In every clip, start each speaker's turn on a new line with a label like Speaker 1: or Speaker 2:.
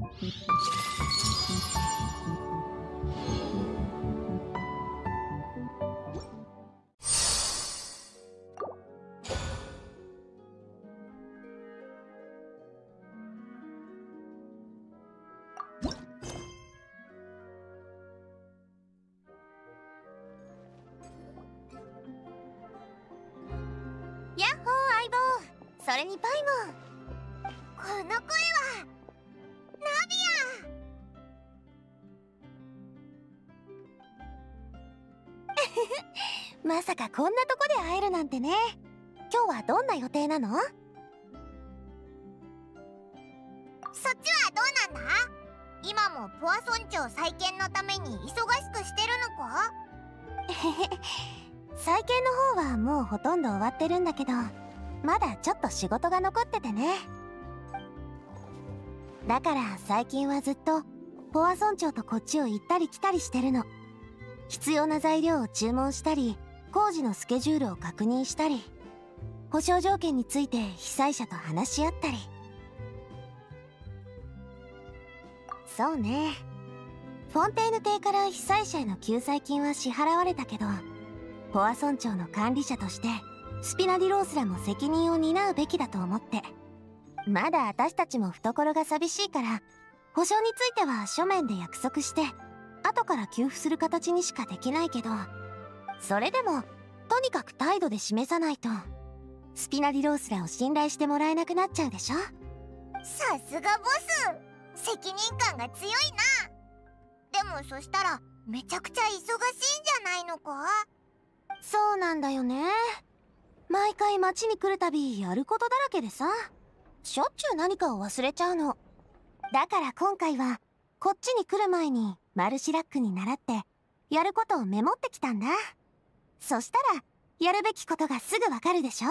Speaker 1: やっほー相棒。それにパイも。この声はナビアまさかこんなとこで会えるなんてね。今日はどんな予定なの？そっちはどうなんだ？今もポア村長再建のために忙しくしてるのか？再建の方はもうほとんど終わってるんだけど、まだちょっと仕事が残っててね。だから最近はずっとポア村長とこっちを行ったり来たりしてるの。必要な材料を注文したり、工事のスケジュールを確認したり、保証条件について被災者と話し合ったり。そうね、フォンテーヌ邸から被災者への救済金は支払われたけど、ポア村長の管理者としてスピナディロースらも責任を担うべきだと思って。まだ私たちも懐が寂しいから、保証については書面で約束して後から給付する形にしかできないけど、それでもとにかく態度で示さないとスピナディロースらを信頼してもらえなくなっちゃうでしょ。さすがボス、責任感が強いな。でもそしたらめちゃくちゃ忙しいんじゃないのか？そうなんだよね。毎回街に来るたびやることだらけでさ、しょっちゅう何かを忘れちゃうの。だから今回はこっちに来る前にマルシラックに習ってやることをメモってきたんだ。そしたらやるべきことがすぐわかるでしょ。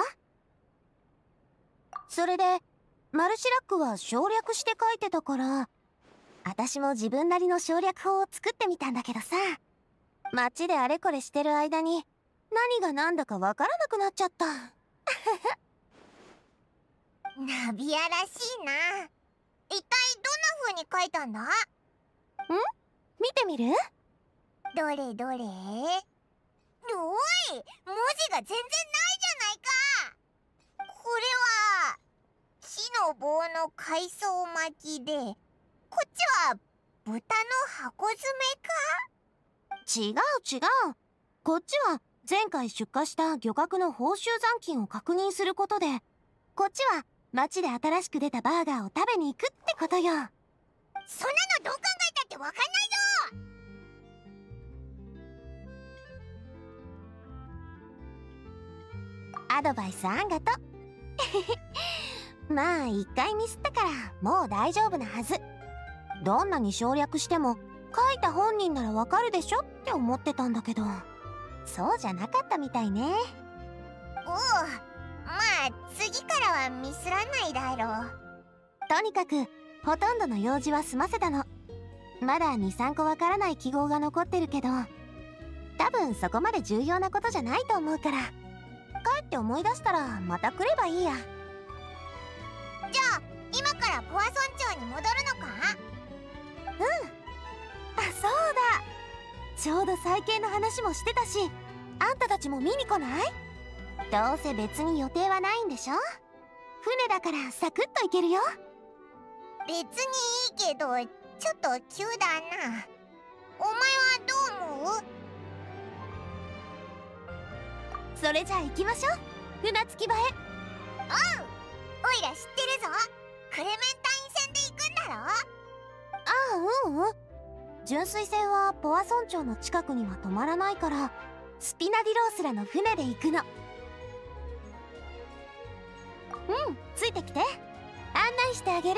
Speaker 1: それでマルシラックは省略して書いてたから、私も自分なりの省略法を作ってみたんだけどさ、街であれこれしてる間に何が何だかわからなくなっちゃった。ナビアらしいな。一体どんな風に書いたんだ？見てみる？どれどれ？おい、文字が全然ないじゃないか。これは木の棒の海藻巻きで、こっちは豚の箱詰めか？違う。こっちは前回出荷した漁獲の報酬残金を確認することで、こっちは街で新しく出たバーガーを食べに行くってことよ。そんなのどう考えたってわかんないぞ。アドバイスあんがと。まあ一回ミスったからもう大丈夫なはず。どんなに省略しても書いた本人ならわかるでしょって思ってたんだけど、そうじゃなかったみたいね。おう、まあ次からはミスらないだろう。とにかくほとんどの用事は済ませたの。まだ 2,3 個わからない記号が残ってるけど、多分そこまで重要なことじゃないと思うから、帰って思い出したらまた来ればいいや。じゃあ今からポア村長に戻るのか？あ、そうだ、ちょうど再建の話もしてたし、あんたたちも見に来ない？どうせ別に予定はないんでしょ？船だからサクッと行けるよ。別にいいけど、ちょっと急だな。お前はどう思う？それじゃあ行きましょう、船着き場へ。おう、おいら知ってるぞ。クレメンタイン船で行くんだろ？ああ、純粋船はポア村長の近くには止まらないから、スピナディロースらの船で行くの。ついてきて、案内してあげる。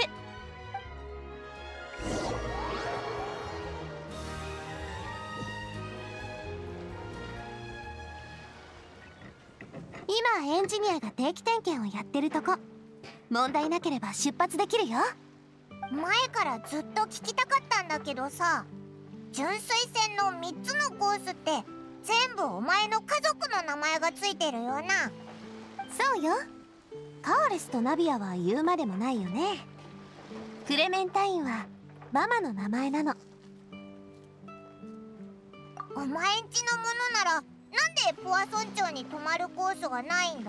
Speaker 1: 今エンジニアが定期点検をやってるとこ。問題なければ出発できるよ。前からずっと聞きたかったんだけどさ、純粋船の3つのコースって全部お前の家族の名前がついてるよな。そうよ、カーレスとナビアは言うまでもないよね。クレメンタインはママの名前なの。
Speaker 2: お前んちのものならなんでポア村長に泊まるコースがないんだ？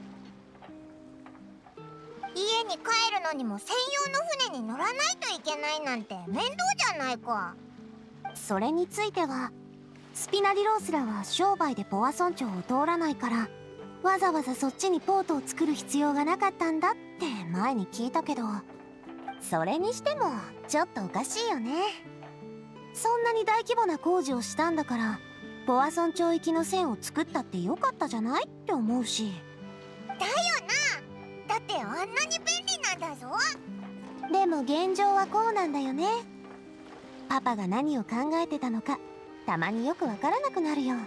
Speaker 2: 家に帰るのにも専用の船に乗らないといけないなんて面倒じゃないか。
Speaker 1: それについてはスピナディロースらは商売でポア村長を通らないから、わざわざそっちにポートを作る必要がなかったんだって前に聞いたけど、それにしてもちょっとおかしいよね。そんなに大規模な工事をしたんだから、ポア村長行きの線を作ったってよかったじゃないって思うし。
Speaker 2: だよな。だってあんなに便利なんだぞ。
Speaker 1: でも現状はこうなんだよね。パパが何を考えてたのかたまによくわからなくなるよ。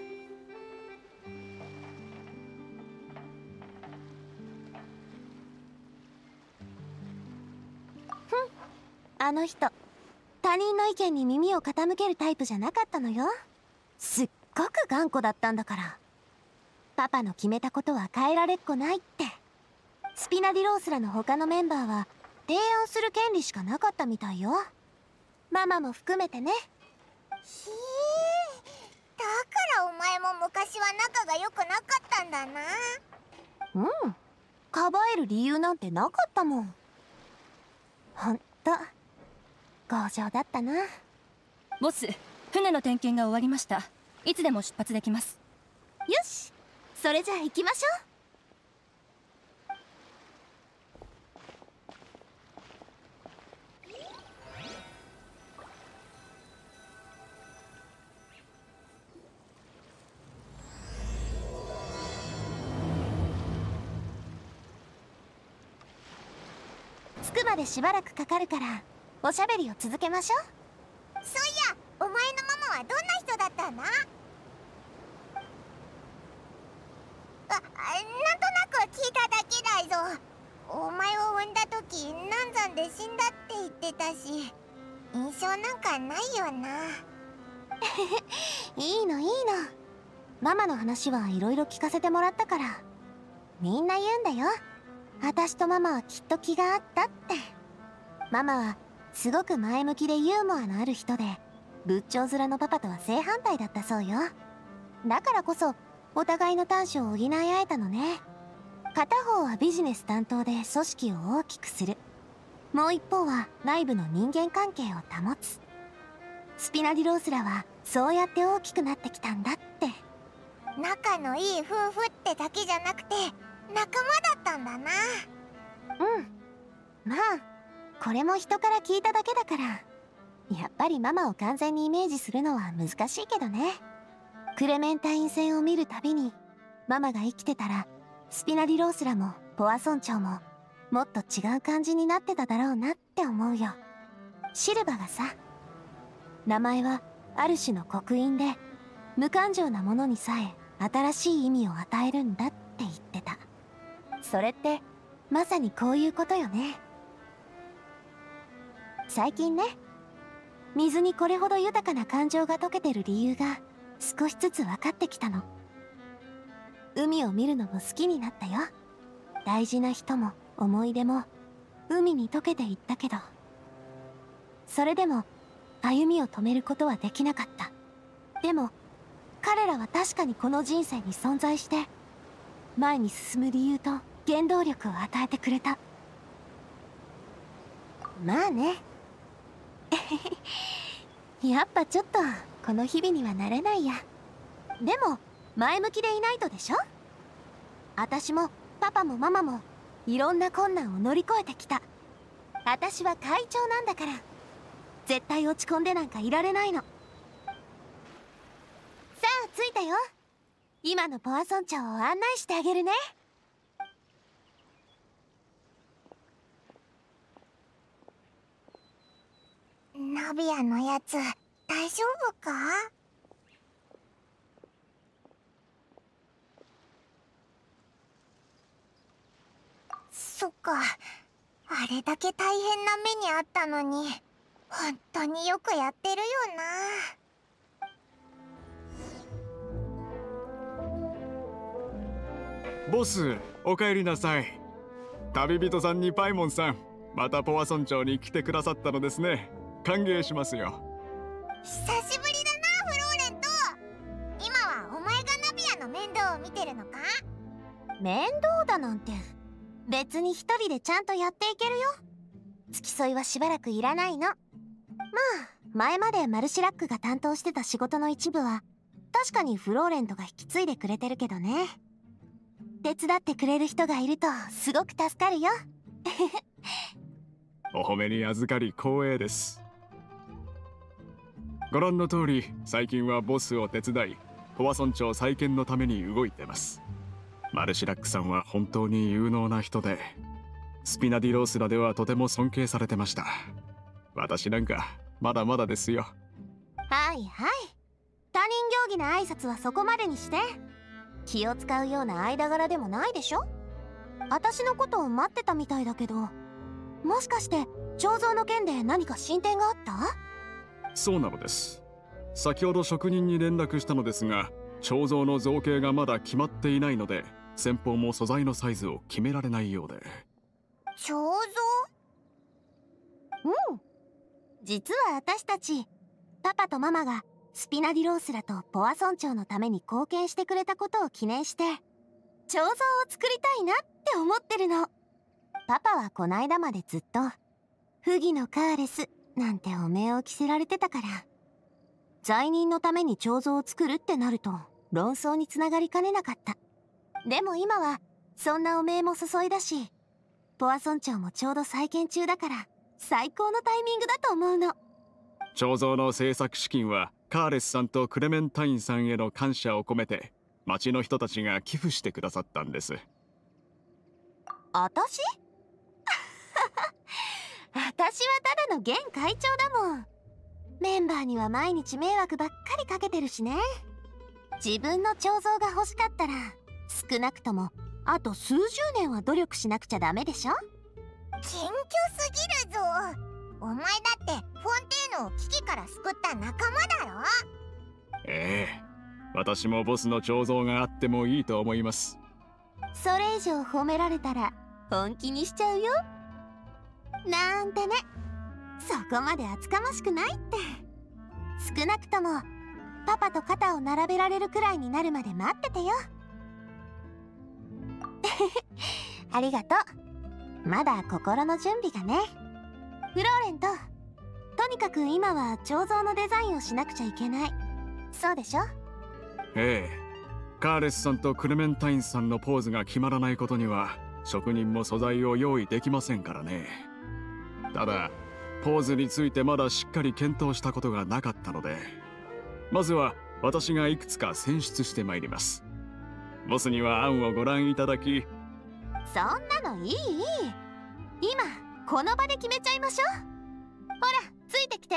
Speaker 1: あの人、他人の意見に耳を傾けるタイプじゃなかったのよ。すっごく頑固だったんだから。パパの決めたことは変えられっこないって。スピナディロースらの他のメンバーは提案する権利しかなかったみたいよ。ママも含めてね。
Speaker 2: へえ、だからお前も昔は仲が良くなかったんだな。
Speaker 1: うん、かばえる理由なんてなかったもん。ほんと強情だったな。
Speaker 3: ボス、船の点検が終わりました。いつでも出発できます。
Speaker 1: よし、それじゃあ行きましょう。着くまでしばらくかかるからおしゃべりを続けましょう。
Speaker 2: そういや、お前のママはどんな人だったんだ？なんとなく聞いただけだぞ。お前を産んだ時難産で死んだって言ってたし、印象なんかないよな。
Speaker 1: いいのいいの、ママの話はいろいろ聞かせてもらったから。みんな言うんだよ、私とママはきっと気があったって。ママはすごく前向きでユーモアのある人で、仏頂面のパパとは正反対だったそうよ。だからこそお互いの短所を補い合えたのね。片方はビジネス担当で組織を大きくする、もう一方は内部の人間関係を保つ。スピナディロースらはそうやって大きくなってきたんだって。
Speaker 2: 仲のいい夫婦ってだけじゃなくて仲間だったんだな。
Speaker 1: うん、まあこれも人から聞いただけだから、やっぱりママを完全にイメージするのは難しいけどね。クレメンタイン戦を見るたびに、ママが生きてたらスピナディロースらもポア村長ももっと違う感じになってただろうなって思うよ。シルバがさ、名前はある種の刻印で、無感情なものにさえ新しい意味を与えるんだって言ってた。それってまさにこういうことよね。最近ね、水にこれほど豊かな感情が溶けてる理由が少しずつ分かってきたの。海を見るのも好きになったよ。大事な人も思い出も海に溶けていったけど、それでも歩みを止めることはできなかった。でも彼らは確かにこの人生に存在して、前に進む理由と原動力を与えてくれた。まあねやっぱちょっとこの日々にはなれないや。でも前向きでいないとでしょ。私もパパもママもいろんな困難を乗り越えてきた。私は会長なんだから、絶対落ち込んでなんかいられないの。さあ着いたよ。今のポア村長を案内してあげるね。
Speaker 2: ナビアのやつ大丈夫か？そっか、あれだけ大変な目にあったのに本当によくやってるよ
Speaker 4: な。ボス、お帰りなさい。旅人さんにパイモンさん、またポア村長に来てくださったのですね。 歓迎しますよ。
Speaker 2: 久しぶりだな、フローレント。今はお前がナビアの面倒を見てるのか？
Speaker 1: 面倒だなんて別に一人でちゃんとやっていけるよ。付き添いはしばらくいらないの。まあ前までマルシラックが担当してた仕事の一部は確かにフローレントが引き継いでくれてるけどね。手伝ってくれる人がいるとすごく助かるよ。
Speaker 4: お褒めに預かり光栄です。ご覧の通り最近はボスを手伝いポワ村長再建のために動いてます。マルシラックさんは本当に有能な人でスピナディロースラではとても尊敬されてました。私なんかまだまだですよ。
Speaker 1: はいはい、他人行儀な挨拶はそこまでにして。気を使うような間柄でもないでしょ。私のことを待ってたみたいだけど、もしかして彫像の件で何か進展があった？
Speaker 4: そうなのです。先ほど職人に連絡したのですが、彫像の造形がまだ決まっていないので先方も素材のサイズを決められないようで。
Speaker 2: 彫像？
Speaker 1: うん、実は私たちパパとママがスピナディロースラとポワ村長のために貢献してくれたことを記念して彫像を作りたいなって思ってるの。パパはこないだまでずっと不義のカーレスなんてお名を着せられてたから、罪人のために彫像を作るってなると論争につながりかねなかった。でも今はそんなお名も注いだし、ポワ村長もちょうど再建中だから最高のタイミングだと思うの。
Speaker 4: 彫像の制作資金はカーレスさんとクレメンタインさんへの感謝を込めて町の人たちが寄付してくださったんです。
Speaker 1: 私？私はただの現会長だもん。メンバーには毎日迷惑ばっかりかけてるしね。自分の彫像が欲しかったら少なくともあと数十年は努力しなくちゃダメでしょ。
Speaker 2: 謙虚すぎるぞ。お前だってフォンテーヌを危機から救った仲間だろ。
Speaker 4: ええ、私もボスの彫像があってもいいと思います。
Speaker 1: それ以上褒められたら本気にしちゃうよなんてね。そこまで厚かましくないって。少なくともパパと肩を並べられるくらいになるまで待っててよ。ありがとう。まだ心の準備がね。フローレント、とにかく今は彫像のデザインをしなくちゃいけない。そうでしょ？
Speaker 4: ええ、カーレスさんとクレメンタインさんのポーズが決まらないことには職人も素材を用意できませんからね。ただポーズについてまだしっかり検討したことがなかったので、まずは私がいくつか選出してまいります。ボスには案をご覧いただき。
Speaker 1: そんなのいい。今この場で決めちゃいましょう。ほらついてきて。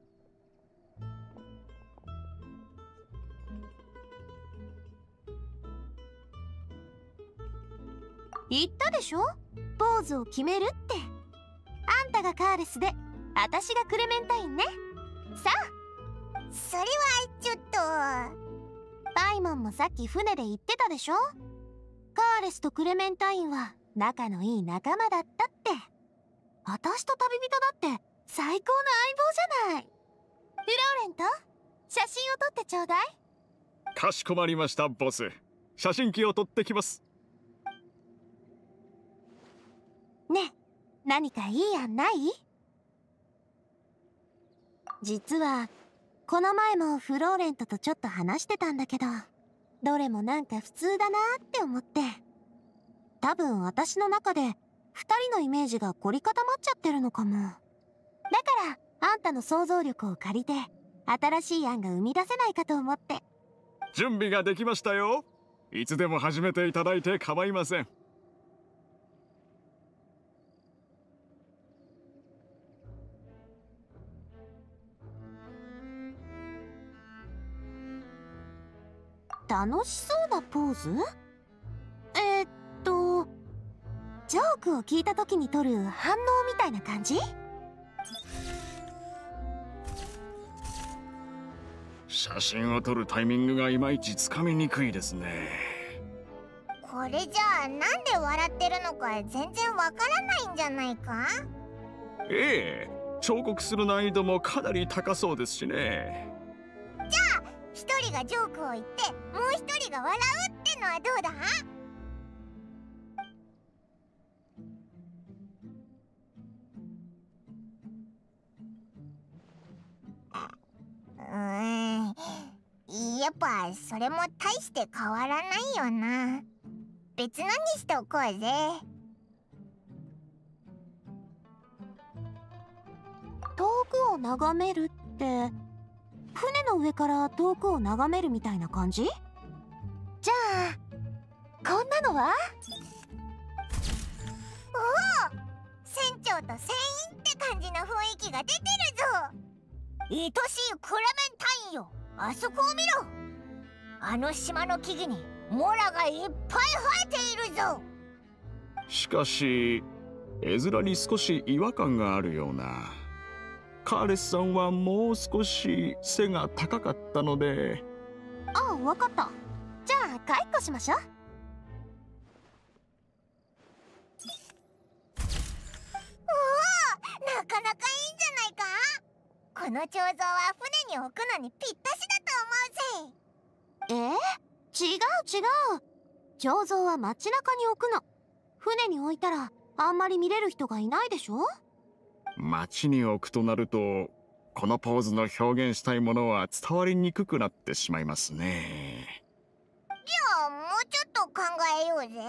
Speaker 1: 言ったでしょ、ポーズを決めるって。あんたがカーレスで私がクレメンタインね。さあ。
Speaker 2: それはちょっと。
Speaker 1: パイモンもさっき船で言ってたでしょ。カーレスとクレメンタインは仲のいい仲間だったって。私と旅人だって最高の相棒じゃない。フローレント、写真を撮ってちょうだい。
Speaker 4: かしこまりました、ボス。写真機を撮ってきます。
Speaker 1: ね、何かいい案ない？実はこの前もフローレントとちょっと話してたんだけど、どれもなんか普通だなって思って。多分私の中で2人のイメージが凝り固まっちゃってるのかも。だからあんたの想像力を借りて新しい案が生み出せないかと思って。
Speaker 4: 準備ができましたよ。いつでも始めていただいて構いません。
Speaker 1: 楽しそうなポーズ？ジョークを聞いた時に取る反応みたいな感じ？
Speaker 4: 写真を撮るタイミングがいまいちつかみにくいですね。
Speaker 2: これじゃあなんで笑ってるのか全然わからないんじゃないか？
Speaker 4: ええ、 彫刻する難易度もかなり高そうですしね。
Speaker 2: じゃあ一人がジョークを言ってもう一人が笑うってのはどうだ？やっぱそれも大して変わらないよな。別のにしておこうぜ。
Speaker 1: 遠くを眺めるって船の上から遠くを眺めるみたいな感じ？じゃあこんなのは？
Speaker 2: おお、船長と船員って感じの雰囲気が出てるぞ。愛しいクレメンタインよ、あそこを見ろ。あの島の木々にモラがいっぱい生えているぞ。
Speaker 4: しかし絵面に少し違和感があるような。カーレスさんはもう少し背が高かったので。
Speaker 1: ああ、わかった。じゃあ解雇しましょう。
Speaker 2: おお、なかなかいいんじゃないか。この彫像は船に置くのにぴったしだと思うぜ。
Speaker 1: 違う。彫像は街中に置くの。船に置いたらあんまり見れる人がいないでしょ。
Speaker 4: 街に置くとなると、このポーズの表現したいものは伝わりにくくなってしまいますね。
Speaker 2: じゃあもうちょっと考えようぜ。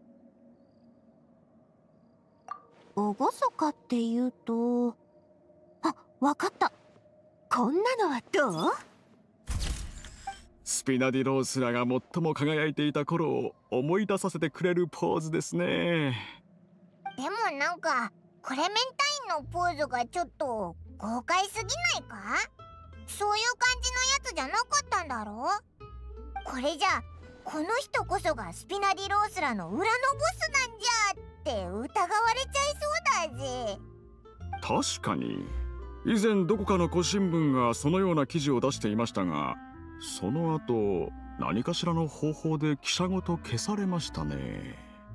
Speaker 1: 厳かって言うと、あ、わかった。こんなのはどう？
Speaker 4: スピナディロースらが最も輝いていた頃を思い出させてくれるポーズですね。
Speaker 2: でもなんかクレメンタインのポーズがちょっと豪快すぎないか？そういう感じのやつじゃなかったんだろう？これじゃこの人こそがスピナディロースらの裏のボスなんじゃって疑われちゃいそうだぜ。
Speaker 4: 確かに以前どこかの古新聞がそのような記事を出していましたが、その後何かしらの方法で記者ごと消されましたね。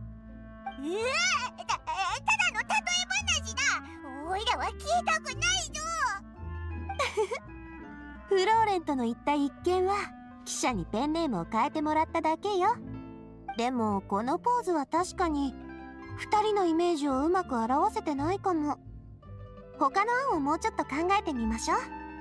Speaker 2: ただの例え話だ。おいらは聞いたくないぞ。
Speaker 1: フローレンとの言った一件は記者にペンネームを変えてもらっただけよ。でもこのポーズは確かに2人のイメージをうまく表せてないかも。他の案をもうちょっと考えてみましょう。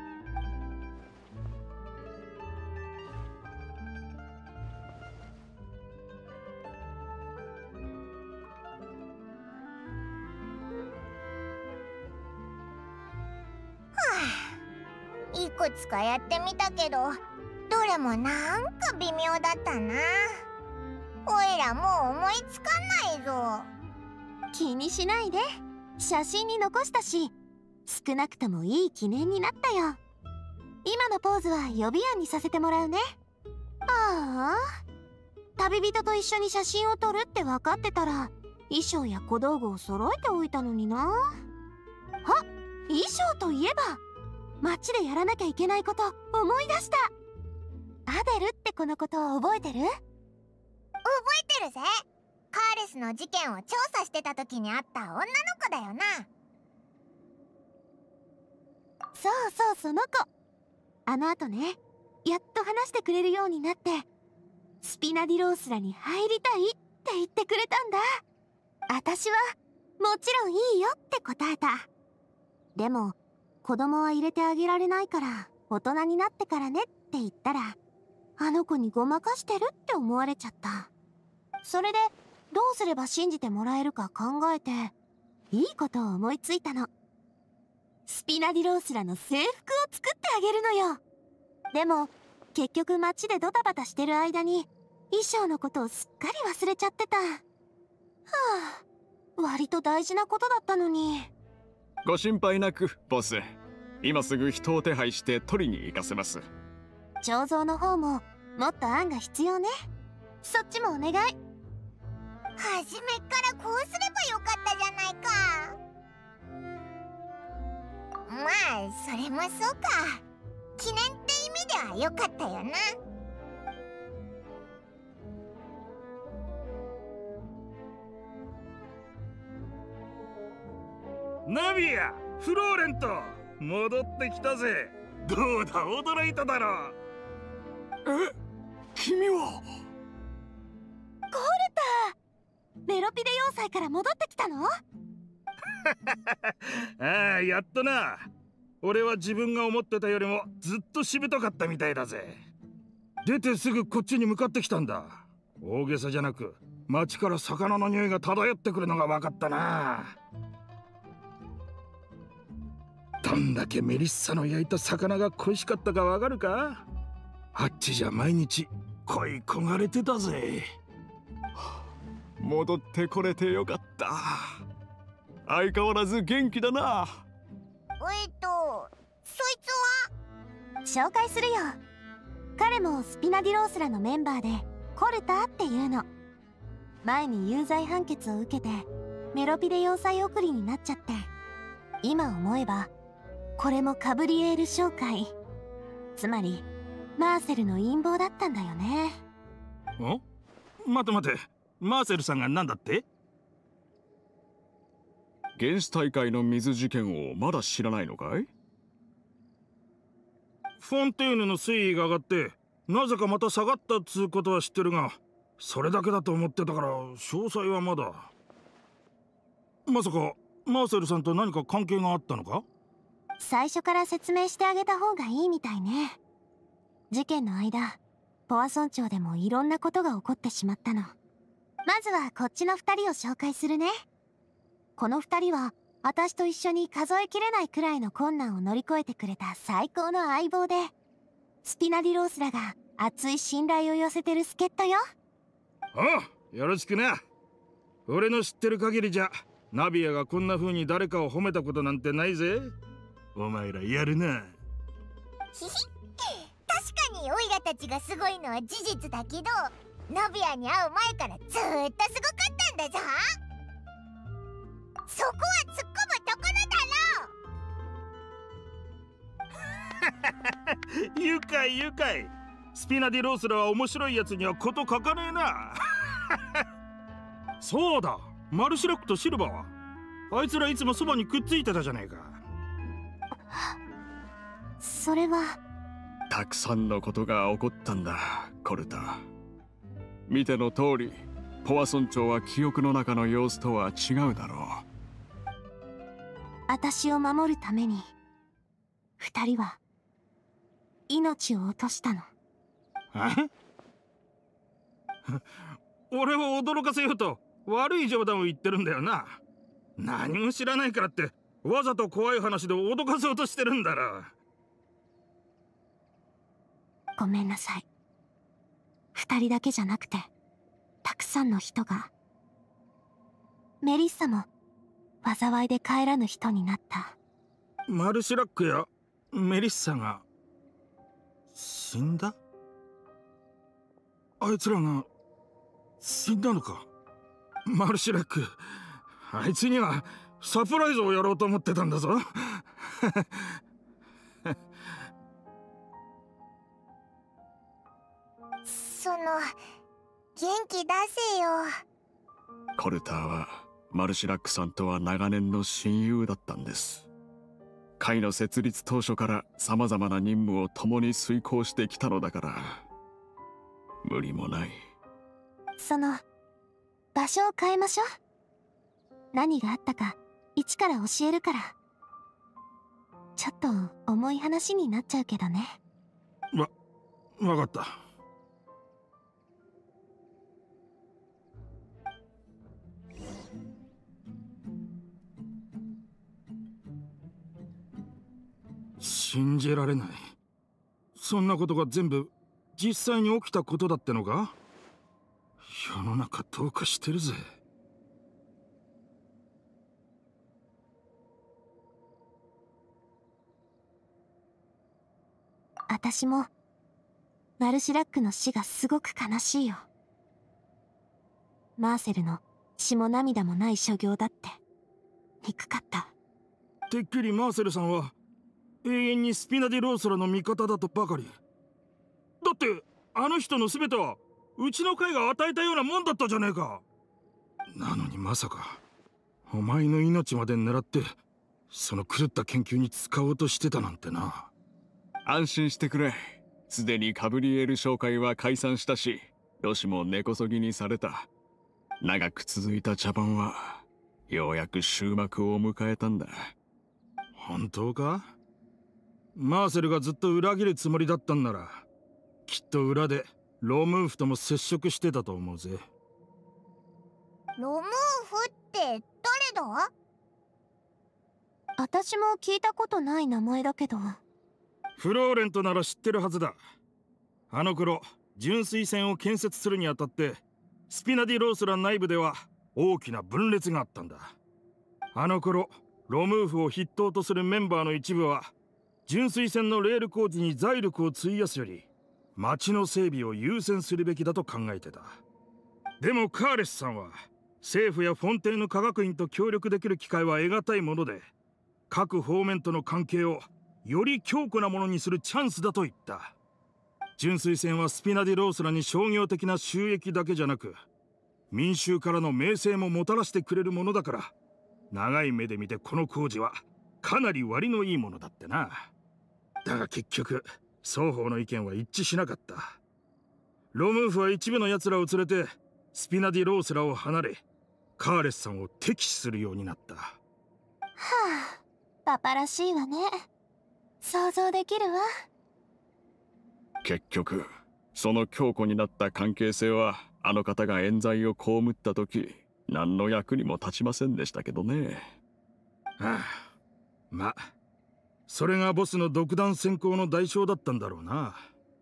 Speaker 2: いくつかやってみたけどどれもなんか微妙だったな。おいらもう思いつかないぞ。
Speaker 1: 気にしないで。写真に残したし、少なくともいい記念になったよ。今のポーズは予備案にさせてもらうね。ああ、旅人と一緒に写真を撮るって分かってたら衣装や小道具を揃えておいたのにな。あ、衣装といえば街でやらなきゃいけないこと思い出した。アデルってこのことを覚えてる？
Speaker 2: 覚えてるぜ。カーレスの事件を調査してた時に会った女の子だよな。
Speaker 1: そう、その子。あの後ね、やっと話してくれるようになって、スピナディロースらに入りたいって言ってくれたんだ。私はもちろんいいよって答えた。でも子供は入れてあげられないから大人になってからねって言ったら、あの子にごまかしてるって思われちゃった。それでどうすれば信じてもらえるか考えていいことを思いついたの。スピナディロースらの制服を作ってあげるのよ。でも結局街でドタバタしてる間に衣装のことをすっかり忘れちゃってた。はあ、割と大事なことだったのに。
Speaker 4: ご心配なくボス、今すぐ人を手配して取りに行かせます。
Speaker 1: 彫像の方ももっと案が必要ね。そっちもお願い。
Speaker 2: 初めっからこうすればよかったじゃないか。まあそれもそうか。記念って意味ではよかったよな。
Speaker 5: ナビア、 フローレント、戻ってきたぜ。どうだ、驚いただろう。
Speaker 4: 君は
Speaker 1: メロピデ要塞から戻ってきたの？
Speaker 5: ああ、やっとな。俺は自分が思ってたよりもずっとしぶとかったみたいだぜ。出てすぐこっちに向かってきたんだ。大げさじゃなく、町から魚の匂いが漂ってくるのが分かったな。どんだけメリッサの焼いた魚が恋しかったかわかるか？あっちじゃ毎日恋焦がれてたぜ。
Speaker 4: 戻ってこれてよかった。相変わらず元気だな。
Speaker 2: そいつは？
Speaker 1: 紹介するよ。彼もスピナディロースラのメンバーでコルタっていうの。前に有罪判決を受けてメロピデ要塞送りになっちゃって、今思えばこれもカブリエール商会、つまりマーセルの陰謀だったんだよね。
Speaker 5: 待て、マーセルさんが何だって？
Speaker 4: 原始大会の水事件をまだ知らないのかい？
Speaker 5: フォンテーヌの水位が上がってなぜかまた下がったっつうことは知ってるが、それだけだと思ってたから詳細はまだ。まさかマーセルさんと何か関係があったのか？
Speaker 1: 最初から説明してあげた方がいいみたいね。事件の間、ポワソン町でもいろんなことが起こってしまったの。まずはこっちの2人を紹介するね。この2人は私と一緒に数えきれないくらいの困難を乗り越えてくれた最高の相棒で、スピナディロースらが熱い信頼を寄せてる助っ人よ。
Speaker 5: よろしくな。俺の知ってる限りじゃナビアがこんな風に誰かを褒めたことなんてないぜ。お前らやるな。
Speaker 2: ひひ、確かにオイラたちがすごいのは事実だけど、ナビアに会う前からずーっとすごかったんだぞ。そこは突っ込むところだろ。
Speaker 5: 愉快。スピナディロースラは面白いやつにはこと書かねえな。そうだ、マルシラックとシルバーはあいつらいつもそばにくっついてたじゃねえか。
Speaker 1: それは
Speaker 4: たくさんのことが起こったんだ、コルタ。見ての通り、ポワソン町は記憶の中の様子とは違うだろう。
Speaker 1: 私を守るために2人は命を落としたの。
Speaker 5: 俺を驚かせようと悪い冗談を言ってるんだよな。何も知らないからってわざと怖い話で脅かそうとしてるんだろ。
Speaker 1: ごめんなさい。2人だけじゃなくてたくさんの人が。メリッサも災いで帰らぬ人になった。
Speaker 5: マルシラックやメリッサが死んだ？あいつらが死んだのか？マルシラック、あいつにはサプライズをやろうと思ってたんだぞ。
Speaker 2: 元気出せよ。
Speaker 4: コルターはマルシラックさんとは長年の親友だったんです。会の設立当初から様々な任務を共に遂行してきたのだから無理もない。
Speaker 1: 場所を変えましょう。何があったか一から教えるから。ちょっと重い話になっちゃうけどね。
Speaker 5: わかった。信じられない。そんなことが全部実際に起きたことだってのか？世の中どうかしてるぜ。
Speaker 1: 私もマルシラックの死がすごく悲しいよ。マーセルの血も涙もない所業だって憎かった。
Speaker 5: てっきりマーセルさんは永遠にスピナディロースラの味方だとばかり。だってあの人の全てはうちの会が与えたようなもんだったじゃねえか。なのにまさかお前の命まで狙ってその狂った研究に使おうとしてたなんてな。
Speaker 4: 安心してくれ。すでにカブリエル商会は解散したし、ロシも根こそぎにされた。長く続いた茶番はようやく終幕を迎えたんだ。
Speaker 5: 本当か？マーセルがずっと裏切るつもりだったんなら、きっと裏でロムーフとも接触してたと思うぜ。
Speaker 2: ロムーフって誰だ？
Speaker 1: 私も聞いたことない名前だけど。
Speaker 5: フローレントなら知ってるはずだ。あの頃純水船を建設するにあたってスピナディロースラ内部では大きな分裂があったんだ。あの頃ロムーフを筆頭とするメンバーの一部は純水船のレール工事に財力を費やすより町の整備を優先するべきだと考えてた。でもカーレスさんは政府やフォンテーヌ科学院と協力できる機会は得難いもので、各方面との関係をより強固なものにするチャンスだと言った。純水船はスピナディロースラに商業的な収益だけじゃなく民衆からの名声ももたらしてくれるものだから、長い目で見てこの工事はかなり割のいいものだってな。だが結局双方の意見は一致しなかった。ロムーフは一部の奴らを連れてスピナディロースラを離れ、カーレスさんを敵視するようになった。
Speaker 1: はあ、パパらしいわね。想像できるわ。
Speaker 4: 結局その強固になった関係性はあの方が冤罪を被った時何の役にも立ちませんでしたけどね。
Speaker 5: ああ、まあそれがボスの独断専行の代償だったんだろうな。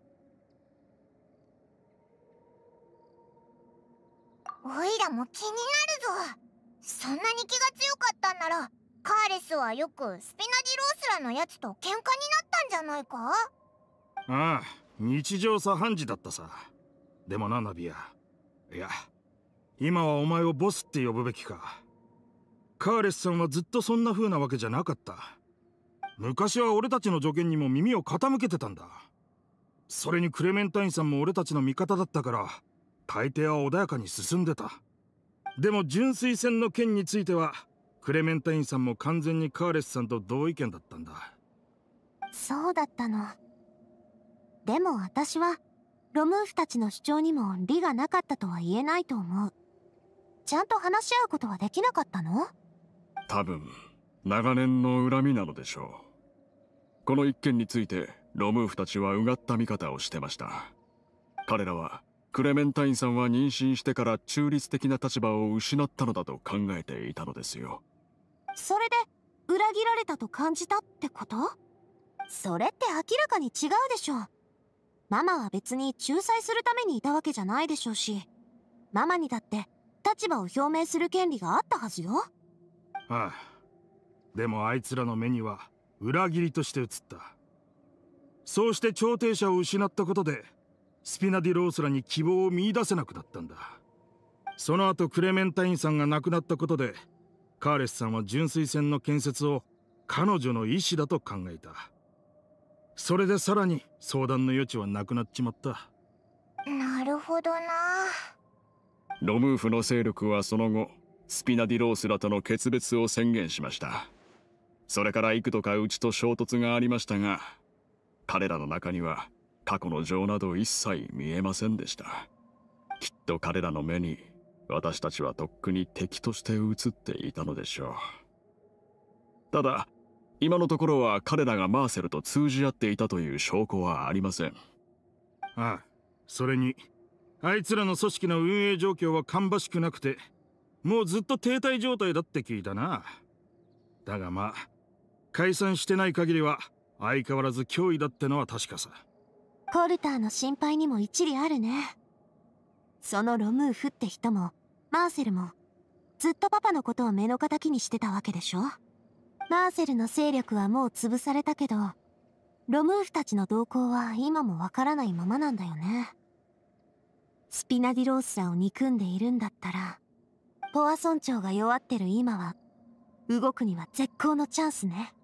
Speaker 2: おいらも気になるぞ。そんなに気が強かったんならカーレスはよくスピナディロースラのやつと喧嘩になったんじゃないか？
Speaker 5: ああ、日常茶飯事だったさ。でもな、ナビア。いや、今はお前をボスって呼ぶべきか。カーレスさんはずっとそんな風なわけじゃなかった。昔は俺たちの助言にも耳を傾けてたんだ。それにクレメンタインさんも俺たちの味方だったから大抵は穏やかに進んでた。でも純水船の件についてはクレメンタインさんも完全にカーレスさんと同意見だったんだ。
Speaker 1: そうだったの。でも私はロムーフたちの主張にも利がなかったとは言えないと思う。ちゃんと話し合うことはできなかったの？
Speaker 4: 多分長年の恨みなのでしょう。この一件についてロムーフたちはうがった見方をしてました。彼らはクレメンタインさんは妊娠してから中立的な立場を失ったのだと考えていたのですよ。
Speaker 1: それで裏切られたと感じたってこと？それって明らかに違うでしょ。ママは別に仲裁するためにいたわけじゃないでしょうし、ママにだって立場を表明する権利があったはずよ。
Speaker 5: ああ、でもあいつらの目には裏切りとして映った。そうして調停者を失ったことでスピナディロースラに希望を見出せなくなったんだ。その後クレメンタインさんが亡くなったことでカーレスさんは純水船の建設を彼女の意思だと考えた。それでさらに相談の余地はなくなっちまった。
Speaker 2: なるほどな。
Speaker 4: ロムーフの勢力はその後スピナディロースラとの決別を宣言しました。それから幾度かうちと衝突がありましたが、彼らの中には過去の情など一切見えませんでした。きっと彼らの目に私たちはとっくに敵として映っていたのでしょう。ただ今のところは彼らがマーセルと通じ合っていたという証拠はありません。
Speaker 5: ああ、それにあいつらの組織の運営状況は芳しくなくてもうずっと停滞状態だって聞いたな。だがまあ解散してない限りは相変わらず脅威だってのは確かさ。
Speaker 1: コルターの心配にも一理あるね。そのロムーフって人もマーセルもずっとパパのことを目の敵にしてたわけでしょ。マーセルの勢力はもう潰されたけど、ロムーフたちの動向は今もわからないままなんだよね。スピナディロースラを憎んでいるんだったら、ポア村長が弱ってる今は動くには絶好のチャンスね。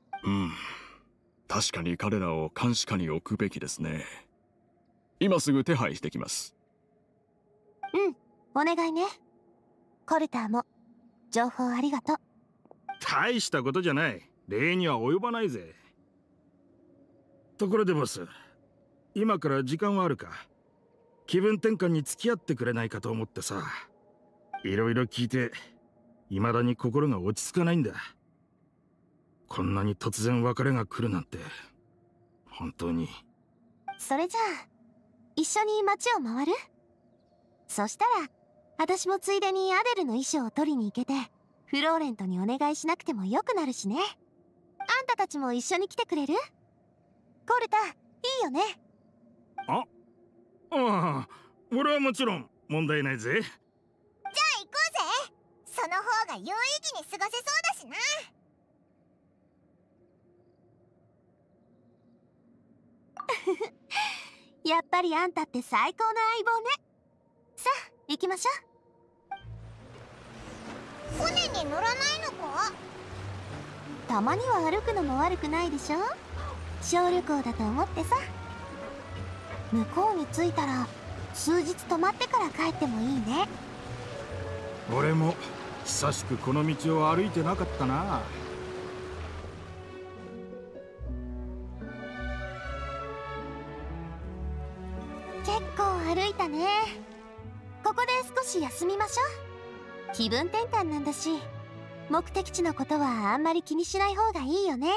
Speaker 4: 確かに彼らを監視下に置くべきですね。今すぐ手配してきます。
Speaker 1: お願いね。コルターも情報ありがとう。
Speaker 5: 大したことじゃない。礼には及ばないぜ。ところでボス、今から時間はあるか？気分転換に付き合ってくれないかと思ってさ。いろいろ聞いて未だに心が落ち着かないんだ。こんなに突然別れが来るなんて本当に。
Speaker 1: それじゃあ一緒に街を回る？そしたら私もついでにアデルの衣装を取りに行けて、フローレントにお願いしなくてもよくなるしね。あんたたちも一緒に来てくれる？コルタ、いいよね？
Speaker 5: ああ、俺はもちろん問題ないぜ。
Speaker 2: じゃあ行こうぜ。その方が有意義に過ごせそうだしな。
Speaker 1: やっぱりあんたって最高の相棒ね。さあ行きましょ
Speaker 2: う。船に乗らないのか？
Speaker 1: たまには歩くのも悪くないでしょ。小旅行だと思ってさ。向こうに着いたら数日泊まってから帰ってもいいね。
Speaker 5: 俺も久しくこの道を歩いてなかったな。
Speaker 1: 結構歩いたね。ここで少し休みましょう。気分転換なんだし、目的地のことはあんまり気にしない方がいいよね。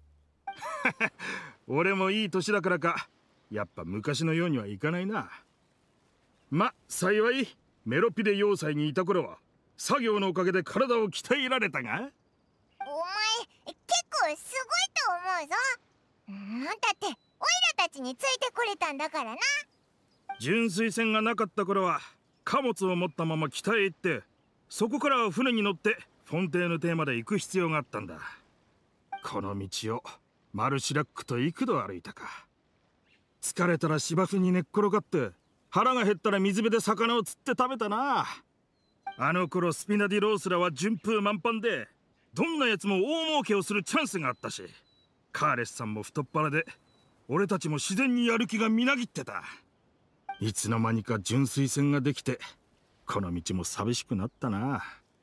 Speaker 5: 俺もいい年だからか、やっぱ昔のようにはいかないな。ま、幸いメロピデ要塞にいた頃は作業のおかげで体を鍛えられたが。
Speaker 2: お前結構すごいと思うぞ。なんだってオイラたちについてこれたんだからな。
Speaker 5: 純粋船がなかった頃は貨物を持ったまま北へ行って、そこからは船に乗ってフォンテーヌ邸まで行く必要があったんだ。この道をマルシラックと幾度歩いたか。疲れたら芝生に寝っ転がって、腹が減ったら水辺で魚を釣って食べたな。あの頃スピナディロースらは順風満帆で、どんなやつも大儲けをするチャンスがあったし、カーレスさんも太っ腹で、俺たちも自然にやる気がみなぎってた。いつの間にか純粋船ができて、この道も寂しくなったな。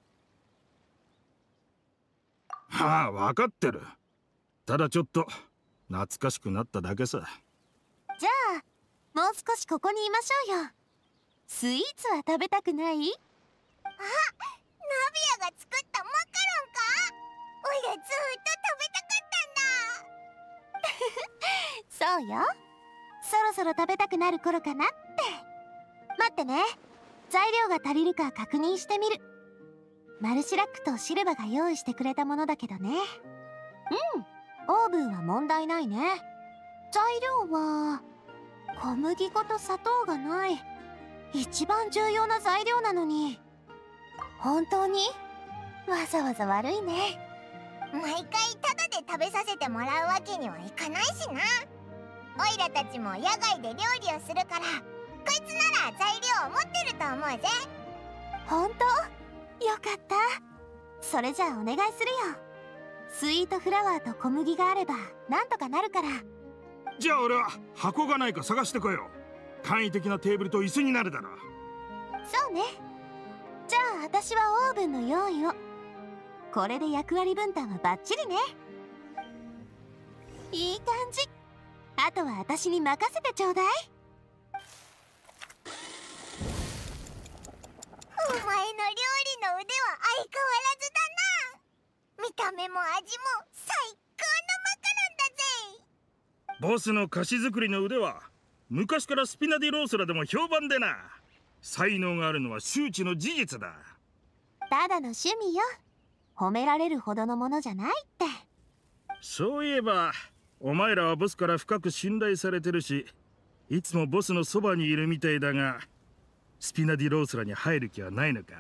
Speaker 5: はあ、分かってる。ただちょっと懐かしくなっただけさ。
Speaker 1: じゃあもう少しここにいましょうよ。スイーツは食べたくない？
Speaker 2: あ、ナビアが作ったマカロンか？おいらずっと食べたかったんだ。
Speaker 1: そうよ。そろそろ食べたくなる頃かなって。待ってね、材料が足りるか確認してみる。マルシラックとシルバが用意してくれたものだけどね。オーブンは問題ないね。材料は小麦粉と砂糖がない。一番重要な材料なのに。本当にわざわざ悪いね。
Speaker 2: 毎回タダで食べさせてもらうわけにはいかないしな。オイラたちも野外で料理をするから、こいつなら材料を持ってると思うぜ。
Speaker 1: 本当？よかった。それじゃあお願いするよ。スイートフラワーと小麦があればなんとかなるから。
Speaker 5: じゃあ俺は箱がないか探してこよう。簡易的なテーブルと椅子になるだろう。
Speaker 1: そうね。じゃあ私はオーブンの用意を。これで役割分担はバッチリね。いい感じ。あとは私に任せてちょうだい。
Speaker 2: お前の料理の腕は相変わらずだな。見た目も味も最高のマカロンだぜ。
Speaker 5: ボスの菓子作りの腕は昔からスピナディロースらでも評判でな。才能があるのは周知の事実だ。
Speaker 1: ただの趣味よ。褒められるほどのものじゃないって。
Speaker 5: そういえばお前らはボスから深く信頼されてるし、いつもボスのそばにいるみたいだが、スピナディロースらに入る気はないのか？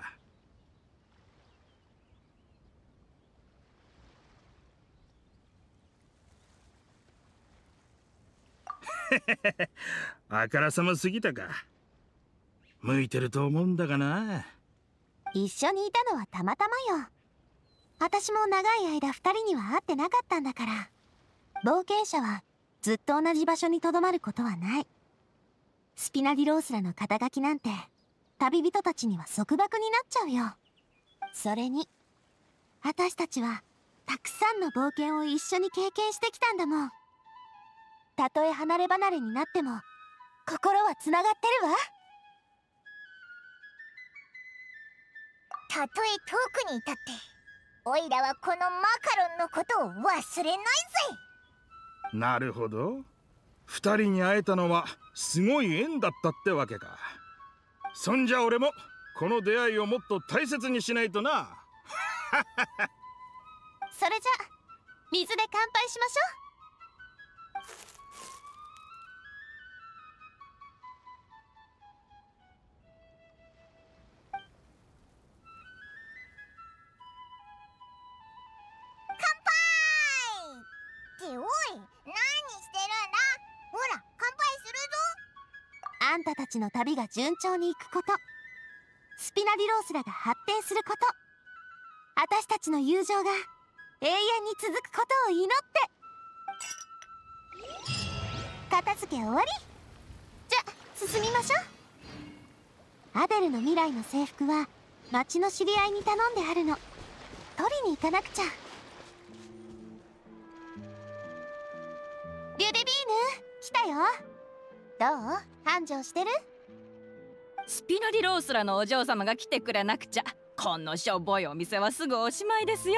Speaker 5: あからさますぎたか。向いてると思うんだがな。
Speaker 1: 一緒にいたのはたまたまよ。私も長い間二人には会ってなかったんだから。冒険者はずっと同じ場所にとどまることはない。スピナディロースらの肩書きなんて旅人たちには束縛になっちゃうよ。それに私たちはたくさんの冒険を一緒に経験してきたんだもん。たとえ離れ離れになっても心はつながってるわ。
Speaker 2: たとえ遠くにいたってオイラはこのマカロンのことを忘れないぜ。
Speaker 5: なるほど。二人に会えたのはすごい縁だったってわけか。そんじゃ俺もこの出会いをもっと大切にしないとな。
Speaker 1: それじゃ水で乾杯しましょう。
Speaker 2: っておい、何してるんだ。ほら乾杯するぞ。
Speaker 1: あんたたちの旅が順調にいくこと、スピナディロースラが発展すること、私たちの友情が永遠に続くことを祈って。片付け終わり。じゃ進みましょう。アデルの未来の制服は町の知り合いに頼んであるの。取りに行かなくちゃ。リュデビーヌ来たよ。どう？繁盛してる？
Speaker 3: スピナディロースラのお嬢様が来てくれなくちゃこのしょぼいお店はすぐおしまいですよ。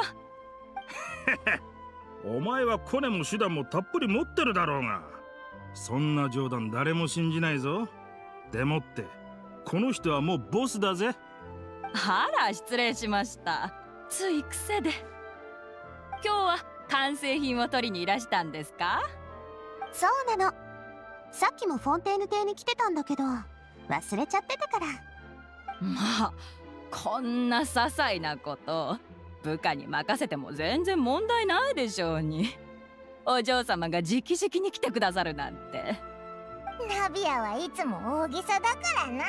Speaker 5: お前はコネも手段もたっぷり持ってるだろうが、そんな冗談誰も信じないぞ。でもってこの人はもうボスだぜ。
Speaker 3: あら失礼しました。つい癖で。今日は完成品を取りにいらしたんですか？
Speaker 1: そうなの。さっきもフォンテーヌ邸に来てたんだけど忘れちゃってたから。
Speaker 3: まあこんな些細なこと部下に任せても全然問題ないでしょうに。お嬢様が直々に来てくださるなんて。
Speaker 2: ナビアはいつも大げさだからな。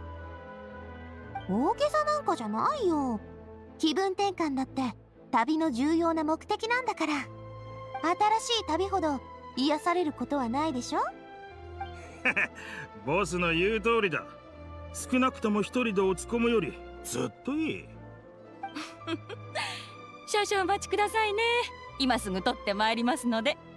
Speaker 1: 大げさなんかじゃないよ。気分転換だって旅の重要な目的なんだから。新しい旅ほど癒されることはないでしょ。
Speaker 5: ボスの言う通りだ。少なくとも一人で落ち込むよりずっといい。
Speaker 3: 少々お待ちくださいね。今すぐ取ってまいりますので。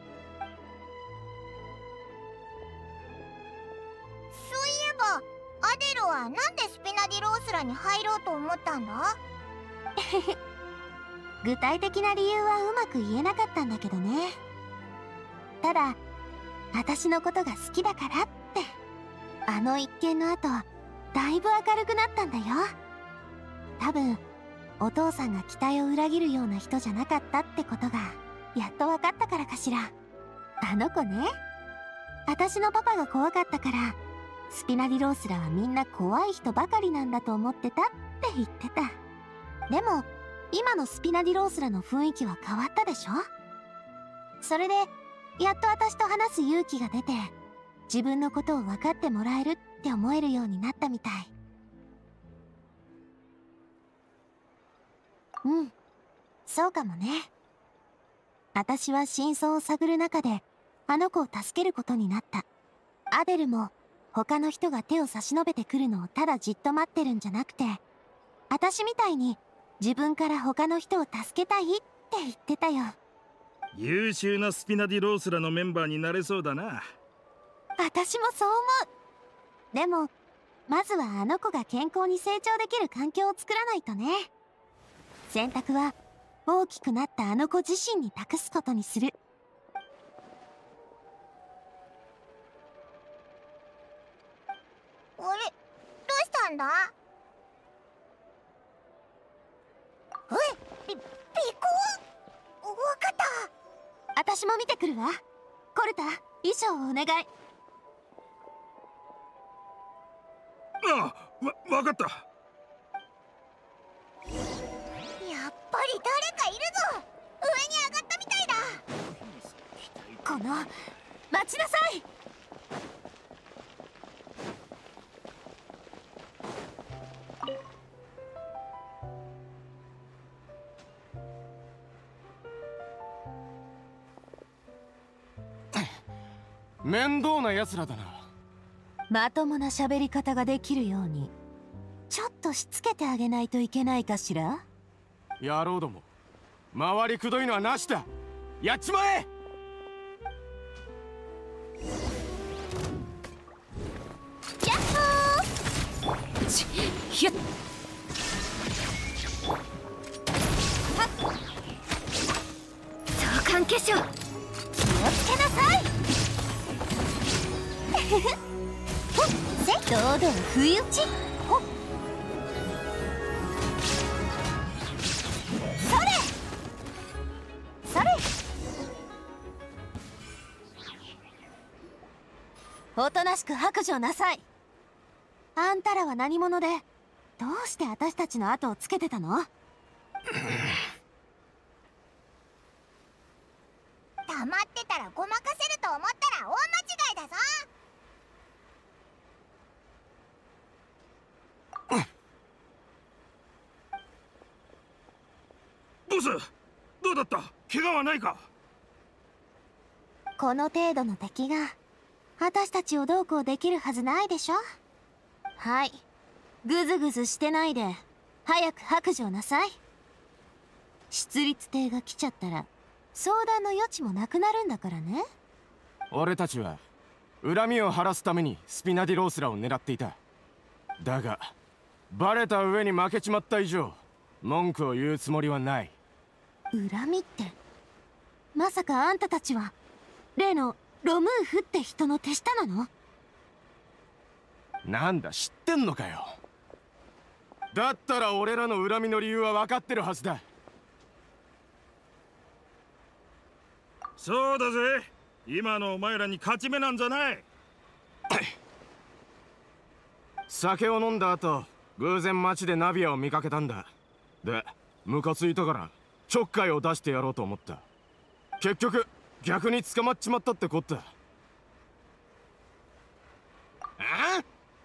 Speaker 2: そういえばアデルはなんでスピナディロースラに入ろうと思ったんだ？
Speaker 1: 具体的な理由はうまく言えなかったんだけどね。ただ私のことが好きだからって。あの一件の後だいぶ明るくなったんだよ。多分お父さんが期待を裏切るような人じゃなかったってことがやっと分かったからかしら。あの子ね、私のパパが怖かったからスピナディロースラはみんな怖い人ばかりなんだと思ってたって言ってた。でも今のスピナディロースラの雰囲気は変わったでしょ。それでやっと私と話す勇気が出て自分のことを分かってもらえるって思えるようになったみたい。うん、そうかもね。私は真相を探る中であの子を助けることになった。アデルも他の人が手を差し伸べてくるのをただじっと待ってるんじゃなくて、私みたいに自分から他の人を助けたいって言ってたよ。
Speaker 5: 優秀なスピナディロースラのメンバーになれそうだな。
Speaker 1: 私もそう思う。でもまずはあの子が健康に成長できる環境を作らないとね。選択は大きくなったあの子自身に託すことにする。
Speaker 2: あれ、どうしたんだ？尾行？わかった。
Speaker 1: 私も見てくるわ。コルタ、衣装をお願い。
Speaker 5: ああ、わかった。
Speaker 2: やっぱり誰かいるぞ。上に上がったみたいだ。
Speaker 1: この、待ちなさい。
Speaker 6: 面倒な奴らだな。
Speaker 1: まともな喋り方ができるようにちょっとしつけてあげないといけないかしら。
Speaker 6: 野郎ども、 回りくどいのはなしだ。やっちまえ。
Speaker 1: ヤッホー。
Speaker 3: ひゅっ。
Speaker 1: 相関化粧、気をつけなさい。ほっ、せ、堂々不意打ち。ほっ、それそれ。おとなしく白状なさい。あんたらは何者で、どうして私たちの後をつけてたの？
Speaker 2: 黙ってたらごまかせると思ったら大間違いだぞ。
Speaker 5: ボス、どうだった？怪我はないか？
Speaker 1: この程度の敵が私たちをどうこうできるはずないでしょ。はい、グズグズしてないで早く白状なさい。出立艇が来ちゃったら相談の余地もなくなるんだからね。
Speaker 6: 俺たちは恨みを晴らすためにスピナディロースラを狙っていた。だがバレた上に負けちまった以上、文句を言うつもりはない。
Speaker 1: 恨みって、まさかあんたたちは例のロムーフって人の手下なの？
Speaker 6: なんだ、知ってんのかよ。だったら俺らの恨みの理由は分かってるはずだ。
Speaker 5: そうだぜ、今のお前らに勝ち目なんじゃない。
Speaker 6: 酒を飲んだ後、偶然街でナビアを見かけたんだ。で、ムカついたからちょっかいを出してやろうと思った。結局逆に捕まっちまったってこった。あ？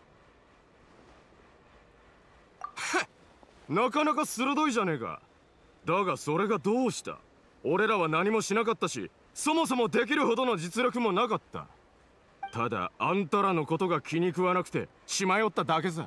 Speaker 6: なかなか鋭いじゃねえか。だがそれがどうした？俺らは何もしなかったし、そもそもできるほどの実力もなかった。ただあんたらのことが気に食わなくてしまよっただけさ。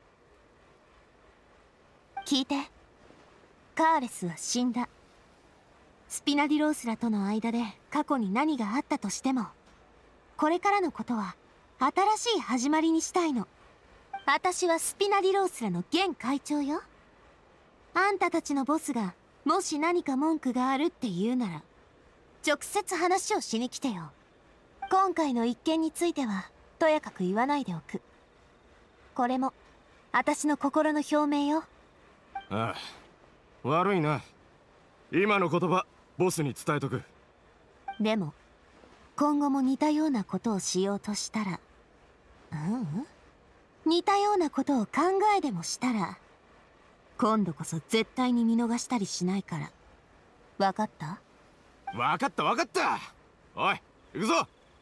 Speaker 1: 聞いて、カーレスは死んだ。スピナディロースらとの間で過去に何があったとしても、これからのことは新しい始まりにしたいの。私はスピナディロースらの現会長よ。あんたたちのボスがもし何か文句があるって言うなら直接話をしに来てよ。今回の一件についてはとやかく言わないでおく。これも私の心の表明よ。
Speaker 6: ああ、悪いな。今の言葉ボスに伝えとく。
Speaker 1: でも今後も似たようなことをしようとしたら、似たようなことを考えでもしたら、今度こそ絶対に見逃したりしないから。分かった？
Speaker 6: 分かった分かった。おい、行くぞ。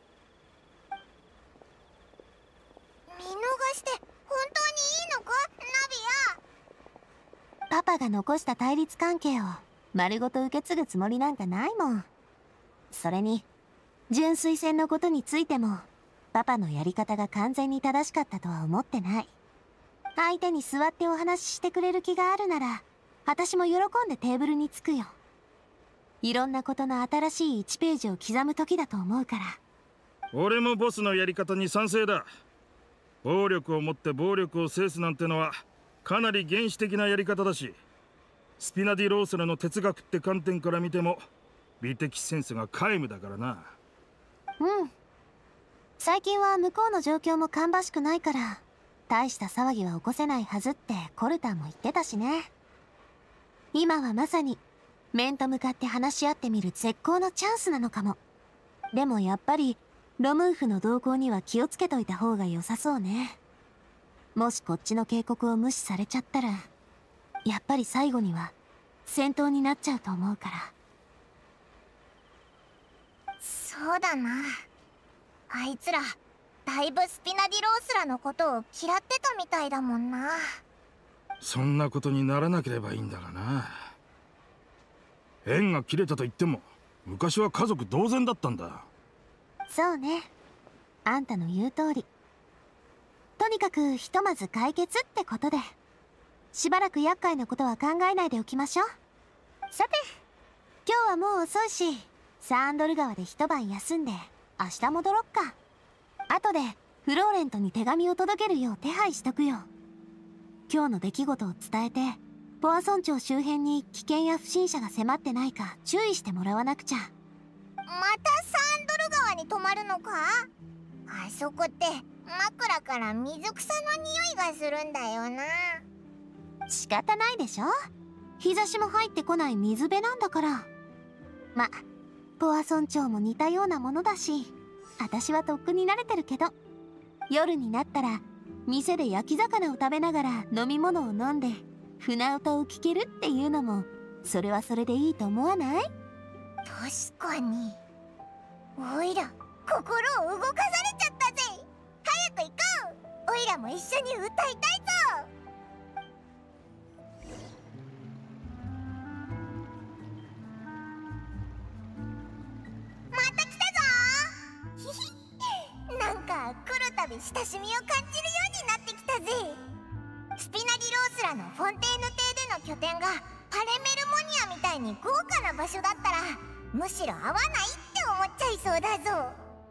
Speaker 2: 見逃して本当にいいのか、ナビア。
Speaker 1: パパが残した対立関係を丸ごと受け継ぐつもりなんかないもん。それに純粋戦のことについてもパパのやり方が完全に正しかったとは思ってない。相手に座ってお話ししてくれる気があるなら私も喜んでテーブルに着くよ。いろんなことの新しい1ページを刻む時だと思うから。
Speaker 5: 俺もボスのやり方に賛成だ。暴力をもって暴力を制すなんてのはかなり原始的なやり方だし、スピナディロースらの哲学って観点から見ても美的センスが皆無だからな。
Speaker 1: うん。最近は向こうの状況も芳しくないから大した騒ぎは起こせないはずってコルタンも言ってたしね。今はまさに面と向かって話し合ってみる絶好のチャンスなのかも。でもやっぱりロムーフの動向には気をつけといた方が良さそうね。もしこっちの警告を無視されちゃったら、やっぱり最後には戦闘になっちゃうと思うから。
Speaker 2: そうだな、あいつらだいぶスピナディロースらのことを嫌ってたみたいだもんな。
Speaker 5: そんなことにならなければいいんだがな。縁が切れたと言っても昔は家族同然だったんだ。
Speaker 1: そうね、あんたの言う通り。とにかくひとまず解決ってことで、しばらく厄介なことは考えないでおきましょう。さて、 今日はもう遅いし、サンドル川で一晩休んで明日戻ろっか。後でフローレントに手紙を届けるよう手配しとくよ。今日の出来事を伝えて、ポア村長周辺に危険や不審者が迫ってないか注意してもらわなくちゃ。
Speaker 2: またサンドル川に泊まるのか？あそこって枕から水草の匂いがするんだよな。
Speaker 1: 仕方ないでしょ。日差しも入ってこない水辺なんだから。ま、ポア村長も似たようなものだし、私はとっくに慣れてるけど、夜になったら店で焼き魚を食べながら飲み物を飲んで船歌を聴けるっていうのも、それはそれでいいと思わない？
Speaker 2: 確かに。おいら心を動かされちゃったぜ。早く行こう。おいらも一緒に歌いたいぞ。また来たぞ。ひひ、なんか来るたび親しみを感じるようになってきたぜ。スピナディロースラのフォンテーヌ邸での拠点がパレメルモニアみたいに豪華な場所だったら、むしろ合わないって思っちゃいそうだぞ。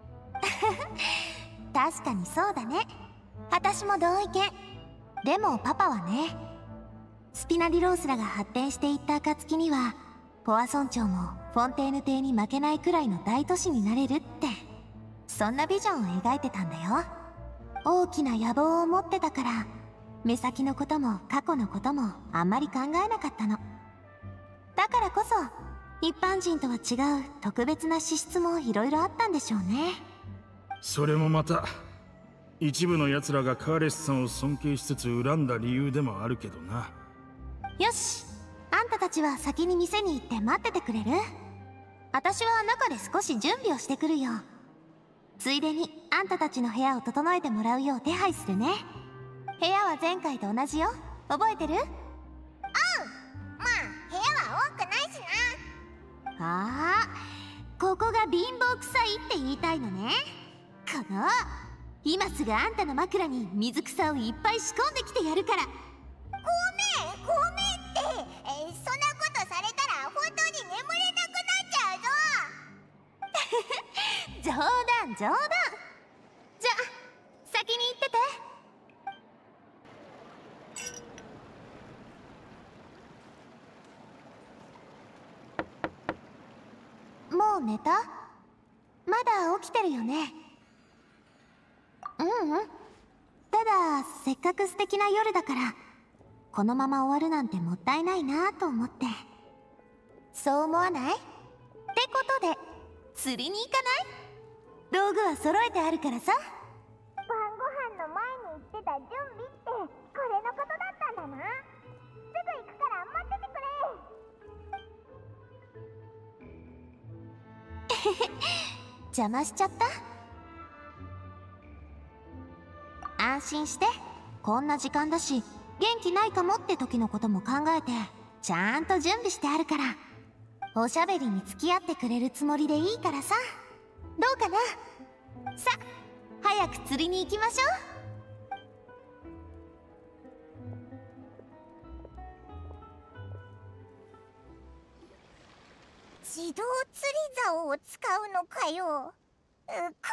Speaker 1: 確かにそうだね。私も同意見。でもパパはね、スピナディロースラが発展していった暁には、ポア村長もフォンテーヌ邸に負けないくらいの大都市になれるって、そんなビジョンを描いてたんだよ。大きな野望を持ってたから、目先のことも過去のこともあんまり考えなかったの。だからこそ一般人とは違う特別な資質もいろいろあったんでしょうね。
Speaker 5: それもまた一部の奴らがカーレスさんを尊敬しつつ恨んだ理由でもあるけどな。
Speaker 1: よし、あんたたちは先に店に行って待っててくれる？私は中で少し準備をしてくるよ。ついでにあんたたちの部屋を整えてもらうよう手配するね。部屋は前回と同じよ。覚えてる？
Speaker 2: まあ部屋は多くないしな。
Speaker 1: ああ、ここが貧乏くさいって言いたいのね。この今すぐあんたの枕に水草をいっぱい仕込んできてやるから。
Speaker 2: ごめんって、そんなことされたら本当に眠れなくなっちゃうぞ。
Speaker 1: 冗談冗談。じゃあ先に行ってて。もう寝た？まだ起きてるよね？ううん。ただせっかく素敵な夜だから、このまま終わるなんてもったいないなと思って。そう思わない？ってことで釣りに行かない？道具は揃えてあるからさ。
Speaker 2: 晩ご飯の前に言ってた準備ってこれのことだったんだな。すぐ行くから待っててくれ。
Speaker 1: 邪魔しちゃった？安心して。こんな時間だし元気ないかもって時のことも考えてちゃんと準備してあるから。おしゃべりに付き合ってくれるつもりでいいからさ。どうかな？さ、早く釣りに行きましょう。
Speaker 2: 自動釣り竿を使うのかよ。こんなの釣りって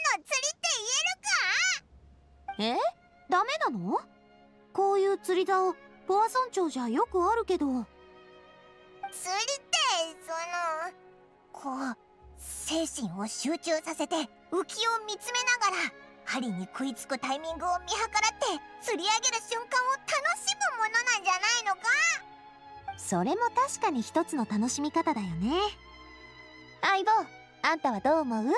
Speaker 2: 言えるか？
Speaker 1: ダメなの？こういう釣り竿ポア村長じゃよくあるけど。
Speaker 2: 釣りってこう精神を集中させて浮きを見つめながら針に食いつくタイミングを見計らって釣り上げる瞬間を楽しむものなんじゃないのか？
Speaker 1: それも確かに一つの楽しみ方だよね。相棒、あんたはどう思う？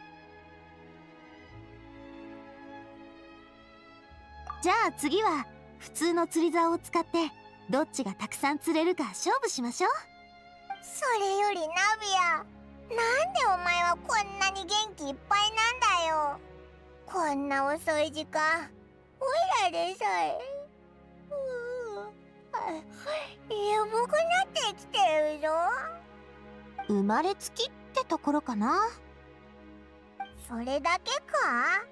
Speaker 1: じゃあ次は普通の釣り竿を使ってどっちがたくさん釣れるか勝負しましょう。
Speaker 2: それよりナビア、なんでお前はこんなに元気いっぱいなんだよ。こんな遅い時間おいらでさえ眠くなってきてるぞ。
Speaker 1: 生まれつきってところかな。
Speaker 2: それだけか？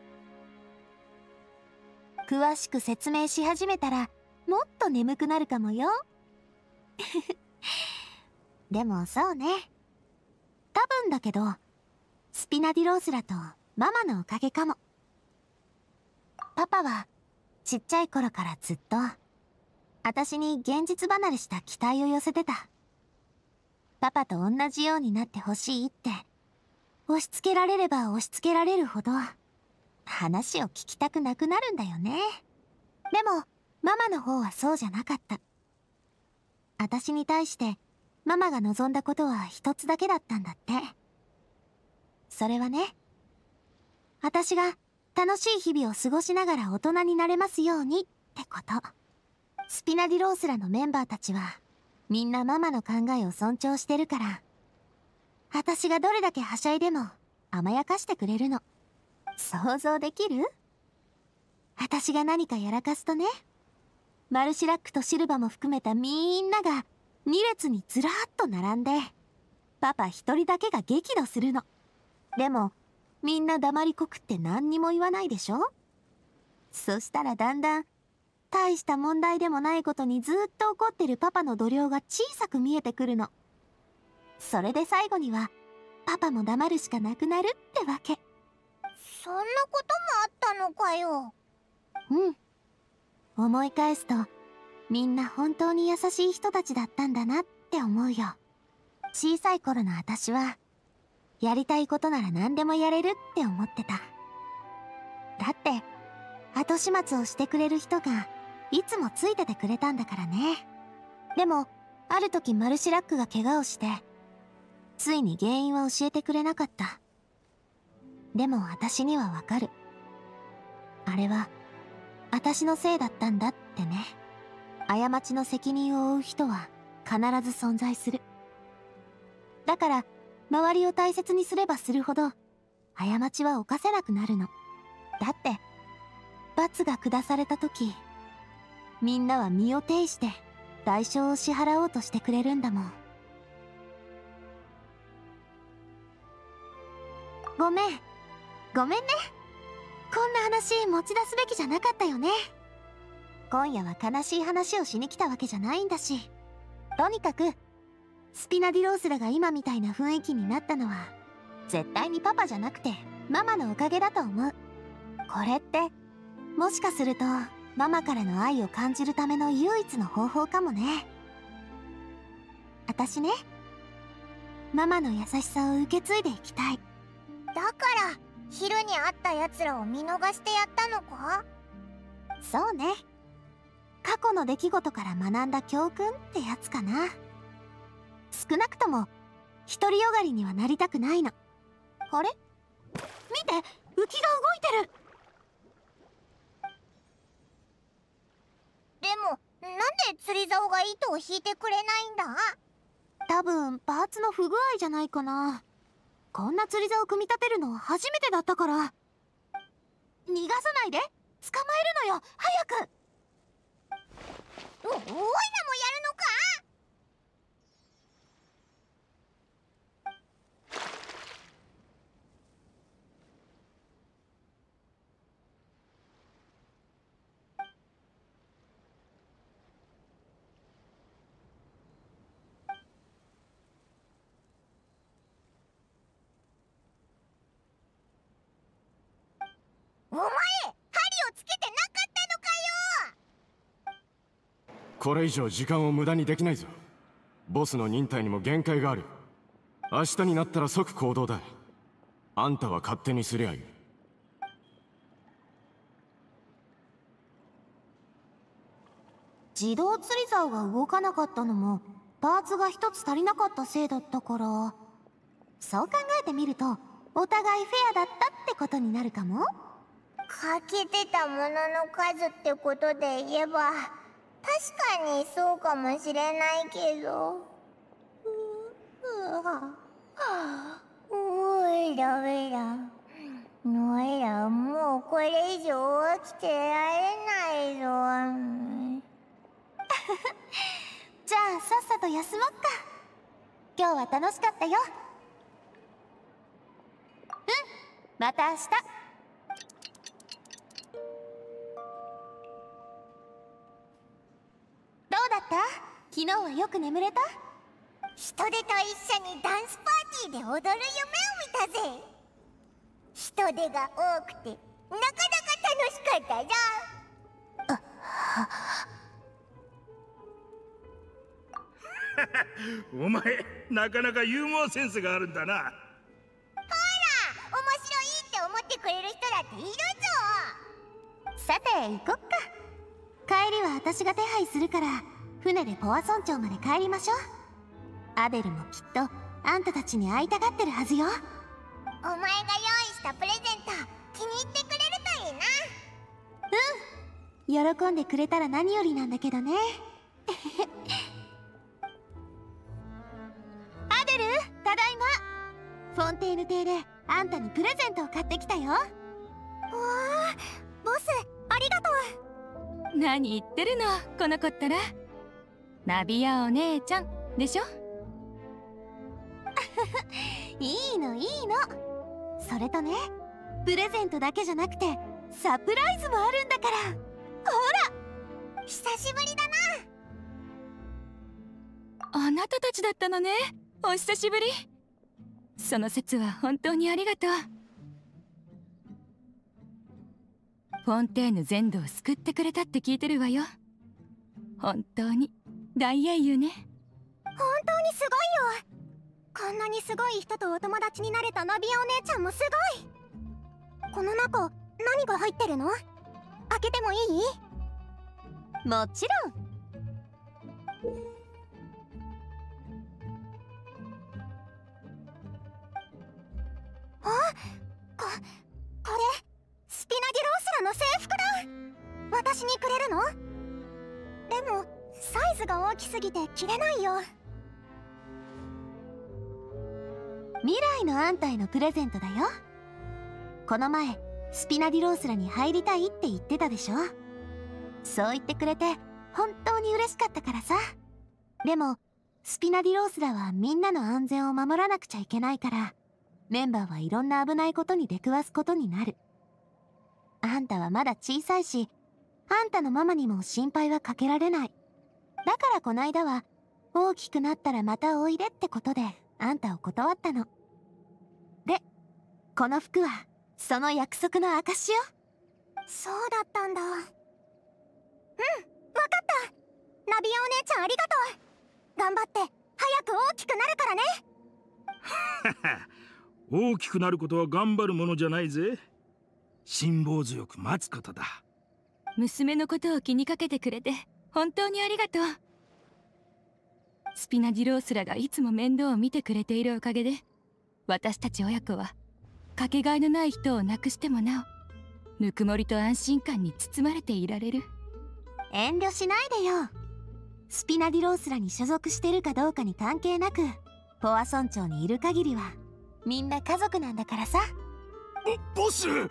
Speaker 1: 詳しく説明し始めたらもっと眠くなるかもよ。でもそうね、 多分だけどスピナディロースラとママのおかげかも。パパはちっちゃい頃からずっと私に現実離れした期待を寄せてた。パパと同じようになってほしいって押し付けられれば押し付けられるほど話を聞きたくなくなるんだよね。でもママの方はそうじゃなかった。私に対してママが望んだことは一つだけだったんだって。それはね、私が楽しい日々を過ごしながら大人になれますようにってこと。スピナディロースラのメンバーたちはみんなママの考えを尊重してるから、私がどれだけはしゃいでも甘やかしてくれるの。想像できる？私が何かやらかすとね、マルシラックとシルバも含めたみんなが2列にずらーっと並んで、パパ一人だけが激怒するの。でもみんな黙りこくって何にも言わないでしょ。そしたらだんだん大した問題でもないことにずっと怒ってるパパの度量が小さく見えてくるの。それで最後にはパパも黙るしかなくなるってわけ。
Speaker 2: そんなこともあったのかよ。
Speaker 1: うん。思い返すとみんな本当に優しい人たちだったんだなって思うよ。小さい頃の私はやりたいことなら何でもやれるって思ってた。だって後始末をしてくれる人がいつもついててくれたんだからね。でもある時マルシラックが怪我をしてついに原因は教えてくれなかった。でも私にはわかる。あれは私のせいだったんだってね。過ちの責任を負う人は必ず存在する。だから周りを大切にすればするほど過ちは犯せなくなるの。だって罰が下された時、みんなは身を挺して代償を支払おうとしてくれるんだもん。ごめんね。こんな話持ち出すべきじゃなかったよね。今夜は悲しい話をしに来たわけじゃないんだし。とにかくスピナディロースラが今みたいな雰囲気になったのは絶対にパパじゃなくてママのおかげだと思う。これってもしかするとママからの愛を感じるための唯一の方法かもね。私ね、ママの優しさを受け継いでいきたい。
Speaker 2: だから昼に会ったやつらを見逃してやったのか？
Speaker 1: そうね。過去の出来事から学んだ教訓ってやつかな。少なくとも独りよがりにはなりたくないの。あれ？見て、浮きが動いてる。
Speaker 2: でもなんで釣り竿が糸を引いてくれないんだ？
Speaker 1: 多分パーツの不具合じゃないかな。こんな釣り竿を組み立てるの初めてだったから。逃がさないで。捕まえるのよ、早く。
Speaker 2: おいらもやるのか？お前、針をつけてなかったのかよ！
Speaker 6: これ以上時間を無駄にできないぞ。ボスの忍耐にも限界がある。明日になったら即行動だ。あんたは勝手にすりゃいい。
Speaker 1: 自動釣り竿が動かなかったのもパーツが一つ足りなかったせいだったから、そう考えてみるとお互いフェアだったってことになるかも。
Speaker 2: 欠けてたものの数ってことで言えば確かにそうかもしれないけど、おいらもうこれ以上起きてられないぞ。
Speaker 1: じゃあさっさと休もっか。今日は楽しかったよ。また明日。どうだった？昨日はよく眠れた？
Speaker 2: 人手と一緒にダンスパーティーで踊る夢を見たぜ。人手が多くてなかなか楽しかったぞ。
Speaker 5: お前なかなかユーモアセンスがあるんだな。
Speaker 2: ほら、面白いって思ってくれる人だっているぞ。
Speaker 1: さて行こっか。帰りは私が手配するから船でポワ村長まで帰りましょう。アベルもきっとあんたたちに会いたがってるはずよ。
Speaker 2: お前が用意したプレゼント気に入ってくれるといいな。
Speaker 1: 喜んでくれたら何よりなんだけどね。アベル、ただいま。フォンテーヌ邸であんたにプレゼントを買ってきたよ。わあ、ボス、ありがと
Speaker 3: う。何言ってるの、この子ったら。ナビアお姉ちゃんでしょ。
Speaker 1: いいのいいの。それとね、プレゼントだけじゃなくてサプライズもあるんだから。ほら、
Speaker 2: 久しぶりだな。
Speaker 3: あなたたちだったのね。お久しぶり。その説は本当にありがとう。フォンテーヌ全土を救ってくれたって聞いてるわよ。本当に大英雄ね。
Speaker 1: 本当にすごいよ。こんなにすごい人とお友達になれたナビアお姉ちゃんもすごい。この中何が入ってるの？開けてもいい？もちろん。これスピナディロースラの制服だ。私にくれるの？でもサイズが大きすぎて着れないよ。未来のあんたへのプレゼントだよ。この前スピナディロースラに入りたいって言ってたでしょ。そう言ってくれて本当に嬉しかったからさ。でもスピナディロースラはみんなの安全を守らなくちゃいけないから、メンバーはいろんな危ないことに出くわすことになる。あんたはまだ小さいし、あんたのママにも心配はかけられない。だからこないだは大きくなったらまたおいでってことであんたを断ったの。で、この服はその約束の証よ。そうだったんだ。うん、わかった。ナビアお姉ちゃんありがとう。頑張って早く大きくなるからね。
Speaker 5: 大きくなることは頑張るものじゃないぜ。辛抱強く待つことだ。
Speaker 3: 娘のことを気にかけてくれて本当にありがとう。スピナディロースラがいつも面倒を見てくれているおかげで、私たち親子はかけがえのない人を亡くしてもなお、ぬくもりと安心感に包まれていられる。
Speaker 1: 遠慮しないでよ。スピナディロースラに所属してるかどうかに関係なく、ポワ村長にいる限りはみんな家族なんだからさ。
Speaker 6: ボス！
Speaker 1: フ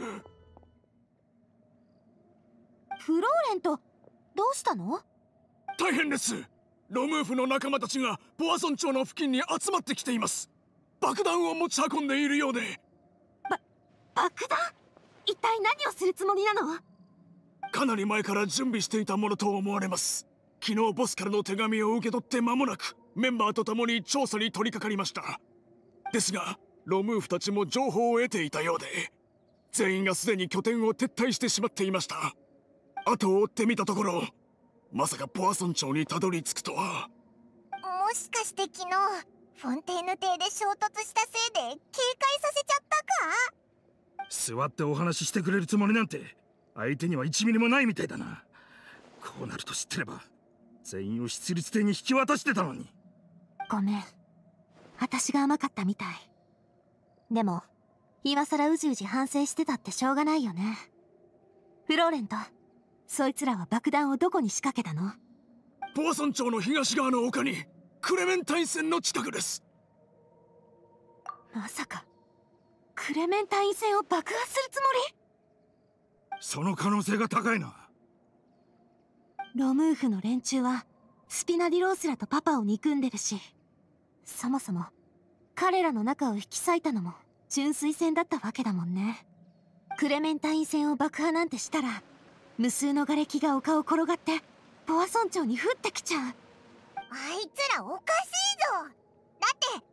Speaker 1: ローレント、どうしたの？
Speaker 6: 大変です。ロムーフの仲間たちがポワ村長の付近に集まってきています。爆弾を持ち運んでいるようで。
Speaker 1: 爆弾？一体何をするつもりなの？
Speaker 6: かなり前から準備していたものと思われます。昨日ボスからの手紙を受け取って間もなくメンバーと共に調査に取り掛かりました。ですがロムーフたちも情報を得ていたようで、全員がすでに拠点を撤退してしまっていました。後を追ってみたところ、まさかポワ村長にたどり着くとは。
Speaker 2: もしかして昨日フォンテーヌ邸で衝突したせいで警戒させちゃったか？
Speaker 5: 座ってお話ししてくれるつもりなんて相手には1ミリもないみたいだな。こうなると知ってれば全員を出立邸に引き渡してたのに。
Speaker 1: ごめん、私が甘かったみたい。でも今さらうじうじ反省してたってしょうがないよね。フローレント、そいつらは爆弾をどこに仕掛けたの？
Speaker 6: ポワ村長の東側の丘にクレメンタイン線の近くです。
Speaker 1: まさかクレメンタイン線を爆破するつもり？
Speaker 5: その可能性が高いな。
Speaker 1: ロムーフの連中はスピナディロースラとパパを憎んでるし、そもそも彼らの仲を引き裂いたのも純粋戦だったわけだもんね。クレメンタイン線を爆破なんてしたら無数の瓦礫が丘を転がってポワ村長に降ってきちゃう。
Speaker 2: あいつらおかしいぞ。だって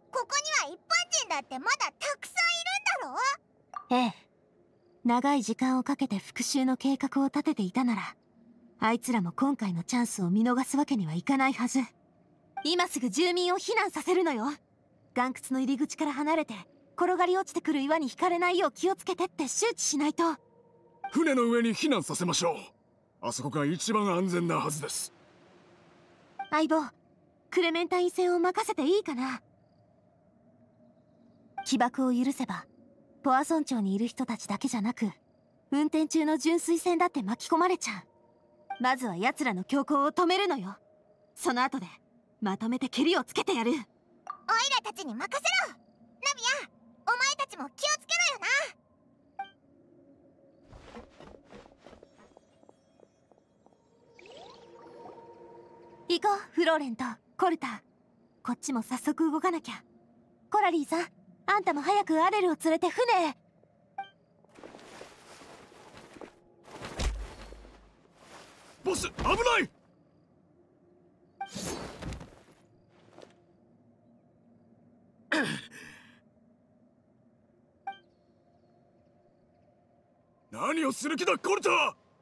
Speaker 2: ここには一般人だってまだたくさんいるんだろ？
Speaker 1: ええ。長い時間をかけて復讐の計画を立てていたなら、あいつらも今回のチャンスを見逃すわけにはいかないはず。今すぐ住民を避難させるのよ。岩窟の入り口から離れて、転がり落ちてくる岩に引かれないよう気をつけてって周知しないと。
Speaker 4: 船の上に避難させましょう。あそこが一番安全なはずです。
Speaker 1: 相棒、クレメンタイン船を任せていいかな。起爆を許せばポア村町にいる人たちだけじゃなく、運転中の純粋船だって巻き込まれちゃう。まずは奴らの強行を止めるのよ。その後でまとめてケリをつけてやる。
Speaker 2: オイラたちに任せろ。ナビア、お前たちも気をつけろよな。
Speaker 1: 行こう、フローレンとコルター。こっちも早速動かなきゃ。コラリーさん、あんたも早くアレルを連れて船へ。
Speaker 4: ボス、危ない！何をする気だ、コルター！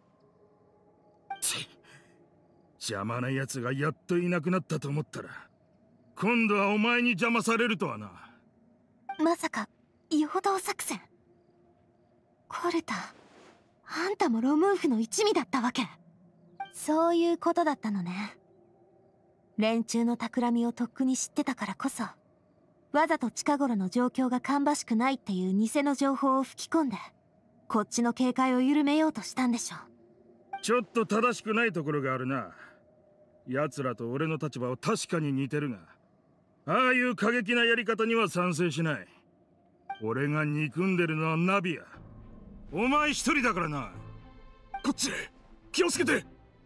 Speaker 5: 邪魔な奴がやっといなくなったと思ったら、今度はお前に邪魔されるとはな。
Speaker 1: まさか陽動作戦？コルター、あんたもロムーフの一味だったわけ？そういうことだったのね。連中の企みをとっくに知ってたからこそ、わざと近頃の状況が芳しくないっていう偽の情報を吹き込んで、こっちの警戒を緩めようとしたんでしょ。
Speaker 5: ちょっと正しくないところがあるな。奴らと俺の立場は確かに似てるが、ああいう過激なやり方には賛成しない。俺が憎んでるのはナビア。お前一人だからな。
Speaker 4: こっちへ気をつけて。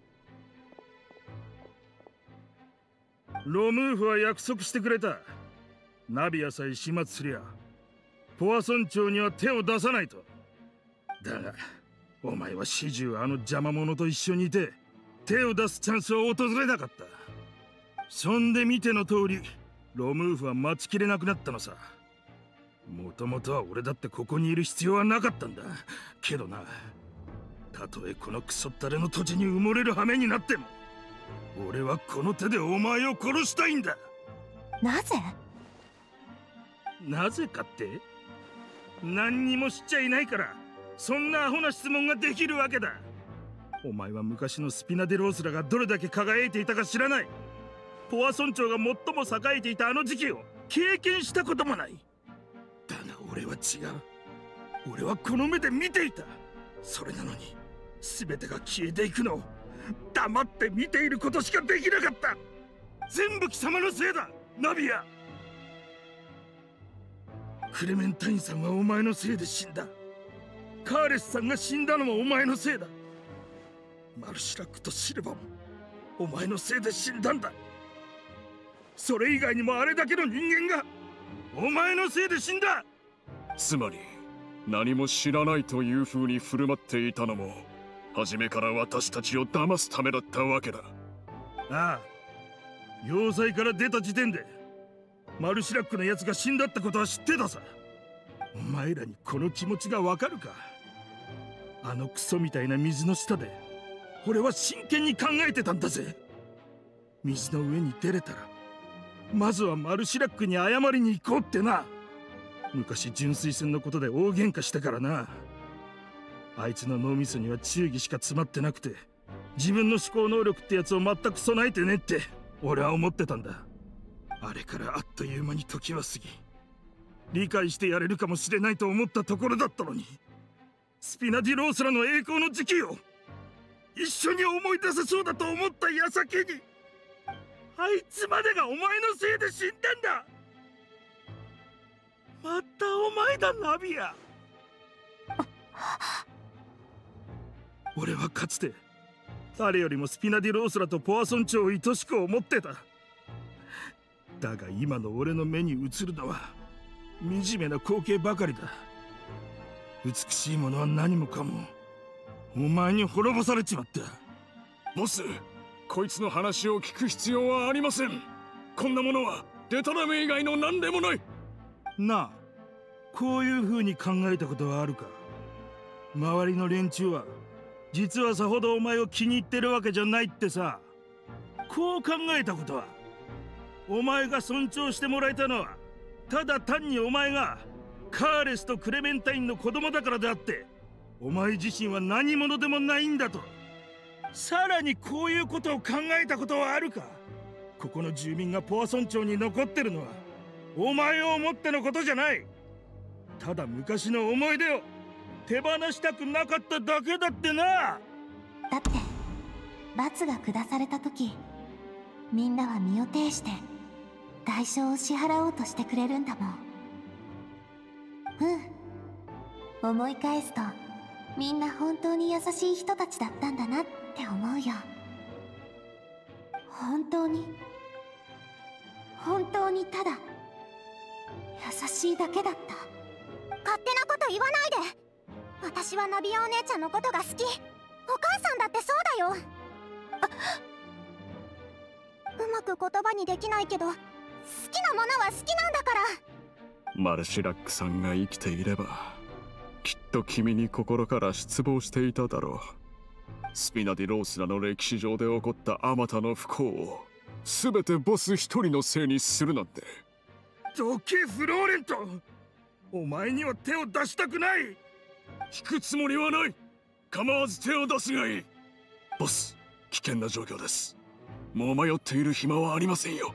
Speaker 5: ロムーフは約束してくれた。ナビアさえ始末すりゃポア村長には手を出さないと。だがお前は始終あの邪魔者と一緒にいて手を出すチャンスは訪れなかった。そんで見ての通りロムーフは待ちきれなくなったのさ。もともとは俺だってここにいる必要はなかったんだけどな。たとえこのクソったれの土地に埋もれる羽目になっても、俺はこの手でお前を殺したいんだ。
Speaker 1: なぜ？
Speaker 5: なぜかって？何にも知っちゃいないからそんなアホな質問ができるわけだ。お前は昔のスピナデロースらがどれだけ輝いていたか知らない。ポア村長が最も栄えていたあの時期を経験したこともない。だが俺は違う。俺はこの目で見ていた。それなのに全てが消えていくのを黙って見ていることしかできなかった。全部貴様のせいだ、ナビア。クレメンタインさんはお前のせいで死んだ。カーレスさんが死んだのもお前のせいだ。マルシラックとシルバもお前のせいで死んだんだ。それ以外にもあれだけの人間がお前のせいで死んだ。
Speaker 4: つまり何も知らないという風に振る舞っていたのも初めから私たちを騙すためだったわけだ。
Speaker 5: ああ、要塞から出た時点でマルシラックのやつが死んだってことは知ってたさ。お前らにこの気持ちがわかるか？あのクソみたいな水の下で俺は真剣に考えてたんだぜ。水の上に出れたらまずはマルシラックに謝りに行こうってな。昔純粋船のことで大喧嘩したからな。あいつの脳みそには忠義しか詰まってなくて、自分の思考能力ってやつを全く備えてねって俺は思ってたんだ。あれからあっという間に時は過ぎ、理解してやれるかもしれないと思ったところだったのに、スピナディロースらの栄光の時期を一緒に思い出せそうだと思った矢先に、あいつまでがお前のせいで死んだんだ。またお前だ、ナビア。俺はかつて誰よりもスピナディロースらとポア村長を愛しく思ってた。だが今の俺の目に映るのは惨めな光景ばかりだ。美しいものは何もかもお前に滅ぼされちまった。
Speaker 4: ボス、こいつの話を聞く必要はありません。こんなものはデタラメ以外の何でもない。
Speaker 5: なあ、こういう風に考えたことはあるか？周りの連中は実はさほどお前を気に入ってるわけじゃないってさ。こう考えたことは、お前が尊重してもらえたのはただ単にお前がカーレスとクレメンタインの子供だからであって、お前自身は何者でもないんだと。さらにこういうことを考えたことはあるか？ここの住民がポアソン町に残ってるのはお前を思ってのことじゃない。ただ昔の思い出を手放したくなかっただけだってな。
Speaker 1: だって罰が下された時、みんなは身を挺して代償を支払おうとしてくれるんだもん。思い返すとみんな本当に優しい人たちだったんだなって思うよ。本当にただ優しいだけだった。
Speaker 2: 勝手なこと言わないで。私はナビアお姉ちゃんのことが好き。お母さんだってそうだよ。うまく言葉にできないけど、好きなものは好きなんだから。
Speaker 4: マルシラックさんが生きていればきっと君に心から失望していただろう。スピナディロースラの歴史上で起こったあまたの不幸を全てボス一人のせいにするなんて。
Speaker 5: どけフローレント、お前には手を出したくない。
Speaker 4: 引くつもりはない。構わず手を出すがいい。ボス、危険な状況です。もう迷っている暇はありませんよ。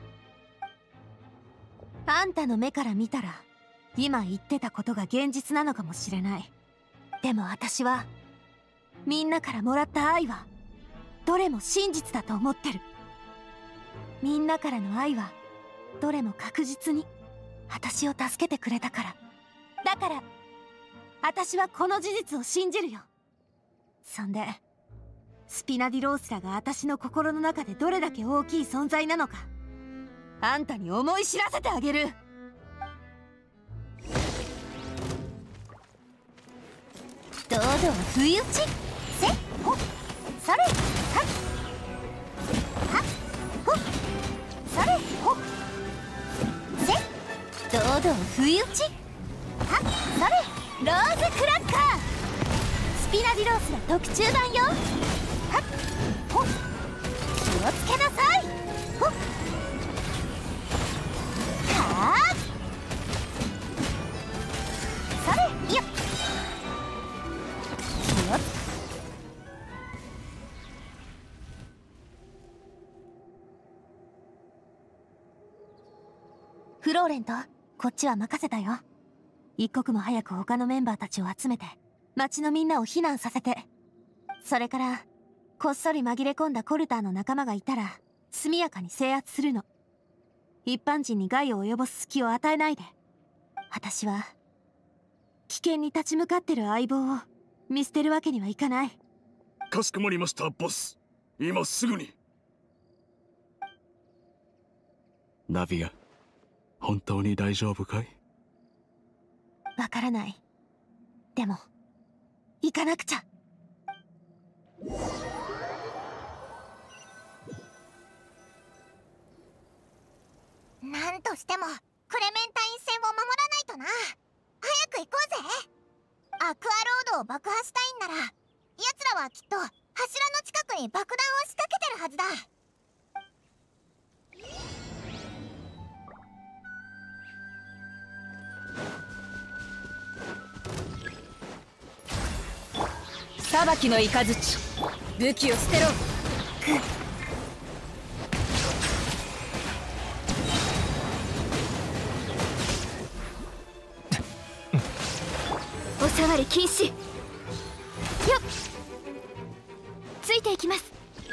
Speaker 1: あんたの目から見たら今言ってたことが現実なのかもしれない。でも私はみんなからもらった愛はどれも真実だと思ってる。みんなからの愛はどれも確実に私を助けてくれたから。だから私はこの事実を信じるよ。そんでスピナディロースラが私の心の中でどれだけ大きい存在なのかあんたに思い知らせてあげる。堂々不意打ちせほっそれはっはっほっそれほっせ堂々不意打ちはっそれローズクラッカースピナディロースラ特注版よ。はっほっ気をつけなさい。ほっはあそれよっ気をつフローレント、こっちは任せたよ。一刻も早く他のメンバーたちを集めて町のみんなを避難させて、それからこっそり紛れ込んだコルターの仲間がいたら速やかに制圧するの。一般人に害を及ぼす隙を与えないで。私は危険に立ち向かってる相棒を見捨てるわけにはいかない。
Speaker 4: かしこまりました、ボス。今すぐに。ナビア、本当に大丈夫かい？
Speaker 1: わからない。でも行かなくちゃ。
Speaker 2: なんとしてもクレメンタイン船を守らないとな。早く行こうぜ。アクアロードを爆破したいんなら、奴らはきっと柱の近くに爆弾を仕掛けてるはずだ。
Speaker 3: 裁きの雷、武器を捨てろ。
Speaker 1: おさわり禁止よっ。ついていきます。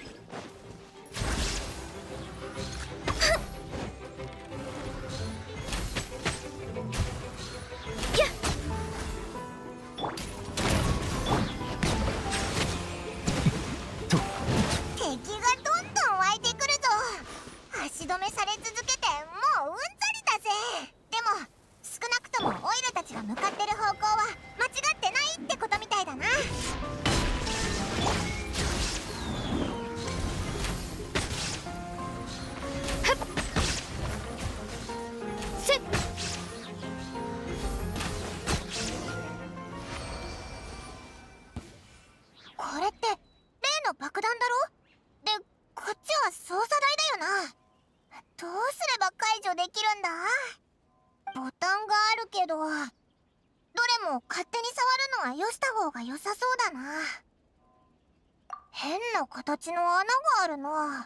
Speaker 2: 足止めされ続けてもううんざりだぜ。でも少なくともオイルたちが向かってる方向は間違ってないってことみたいだな。 はよした方が良さそうだな。変な形の穴があるな。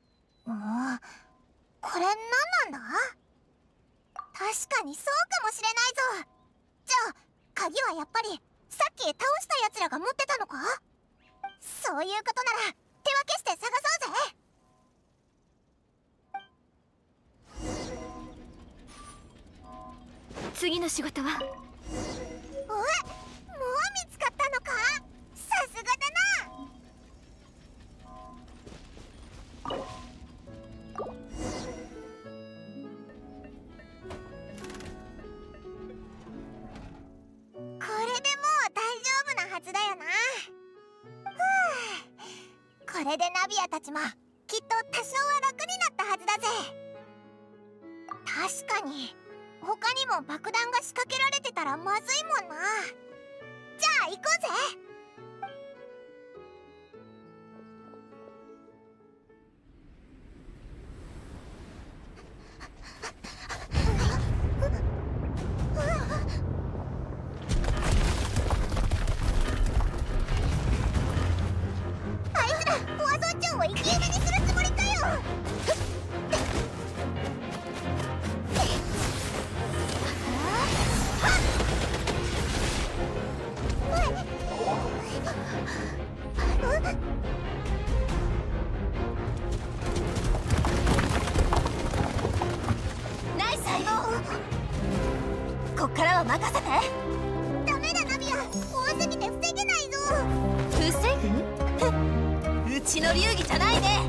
Speaker 2: これ何なんだ？確かにそうかもしれないぞ。じゃあ鍵はやっぱりさっき倒したやつらが持ってたのか？そういうことなら手分けして探そうぜ。
Speaker 1: 次の仕事は？
Speaker 2: もう見つかったのか？さすがだな。これでもう大丈夫なはずだよな。これでナビアたちもきっと多少は楽になったはずだぜ。確かに他にも爆弾が仕掛けられてたらまずいもんな。じゃあ行こうぜ。あいつらフォア村長を生き埋めにするつもりかよ。
Speaker 1: ナイス相棒。こっからは任せて。
Speaker 2: ダメだナビア、多すぎて防げないぞ。
Speaker 1: 防ぐ？うちの流儀じゃないね。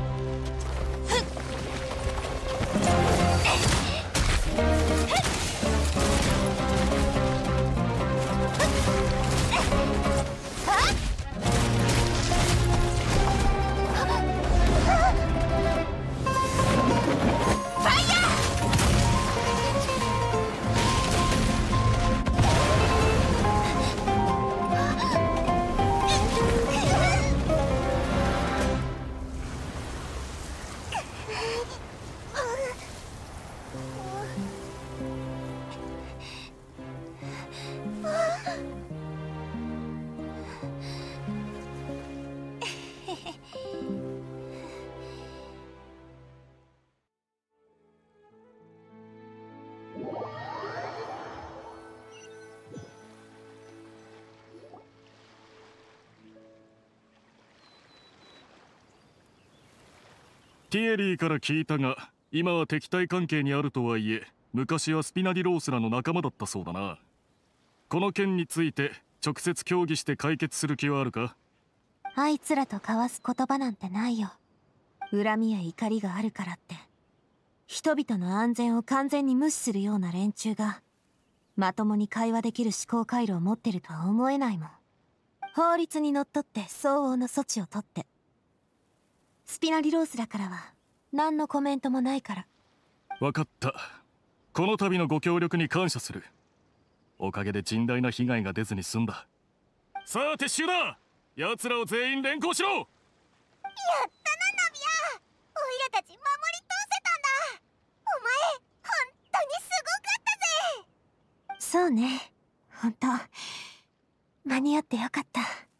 Speaker 6: ティエリーから聞いたが、今は敵対関係にあるとはいえ、昔はスピナディロースらの仲間だったそうだな。この件について直接協議して解決する気はあるか？
Speaker 1: あいつらと交わす言葉なんてないよ。恨みや怒りがあるからって人々の安全を完全に無視するような連中がまともに会話できる思考回路を持ってるとは思えないもん。法律にのっとって相応の措置をとって。スピナディロースらからは何のコメントもないから。
Speaker 6: 分かった。この度のご協力に感謝する。おかげで甚大な被害が出ずに済んだ。さあ撤収だ。奴らを全員連行しろ。
Speaker 2: やったなナビア、オイラたち守り通せたんだ。お前本当にすごかったぜ。
Speaker 1: そうね、本当間に合ってよかった。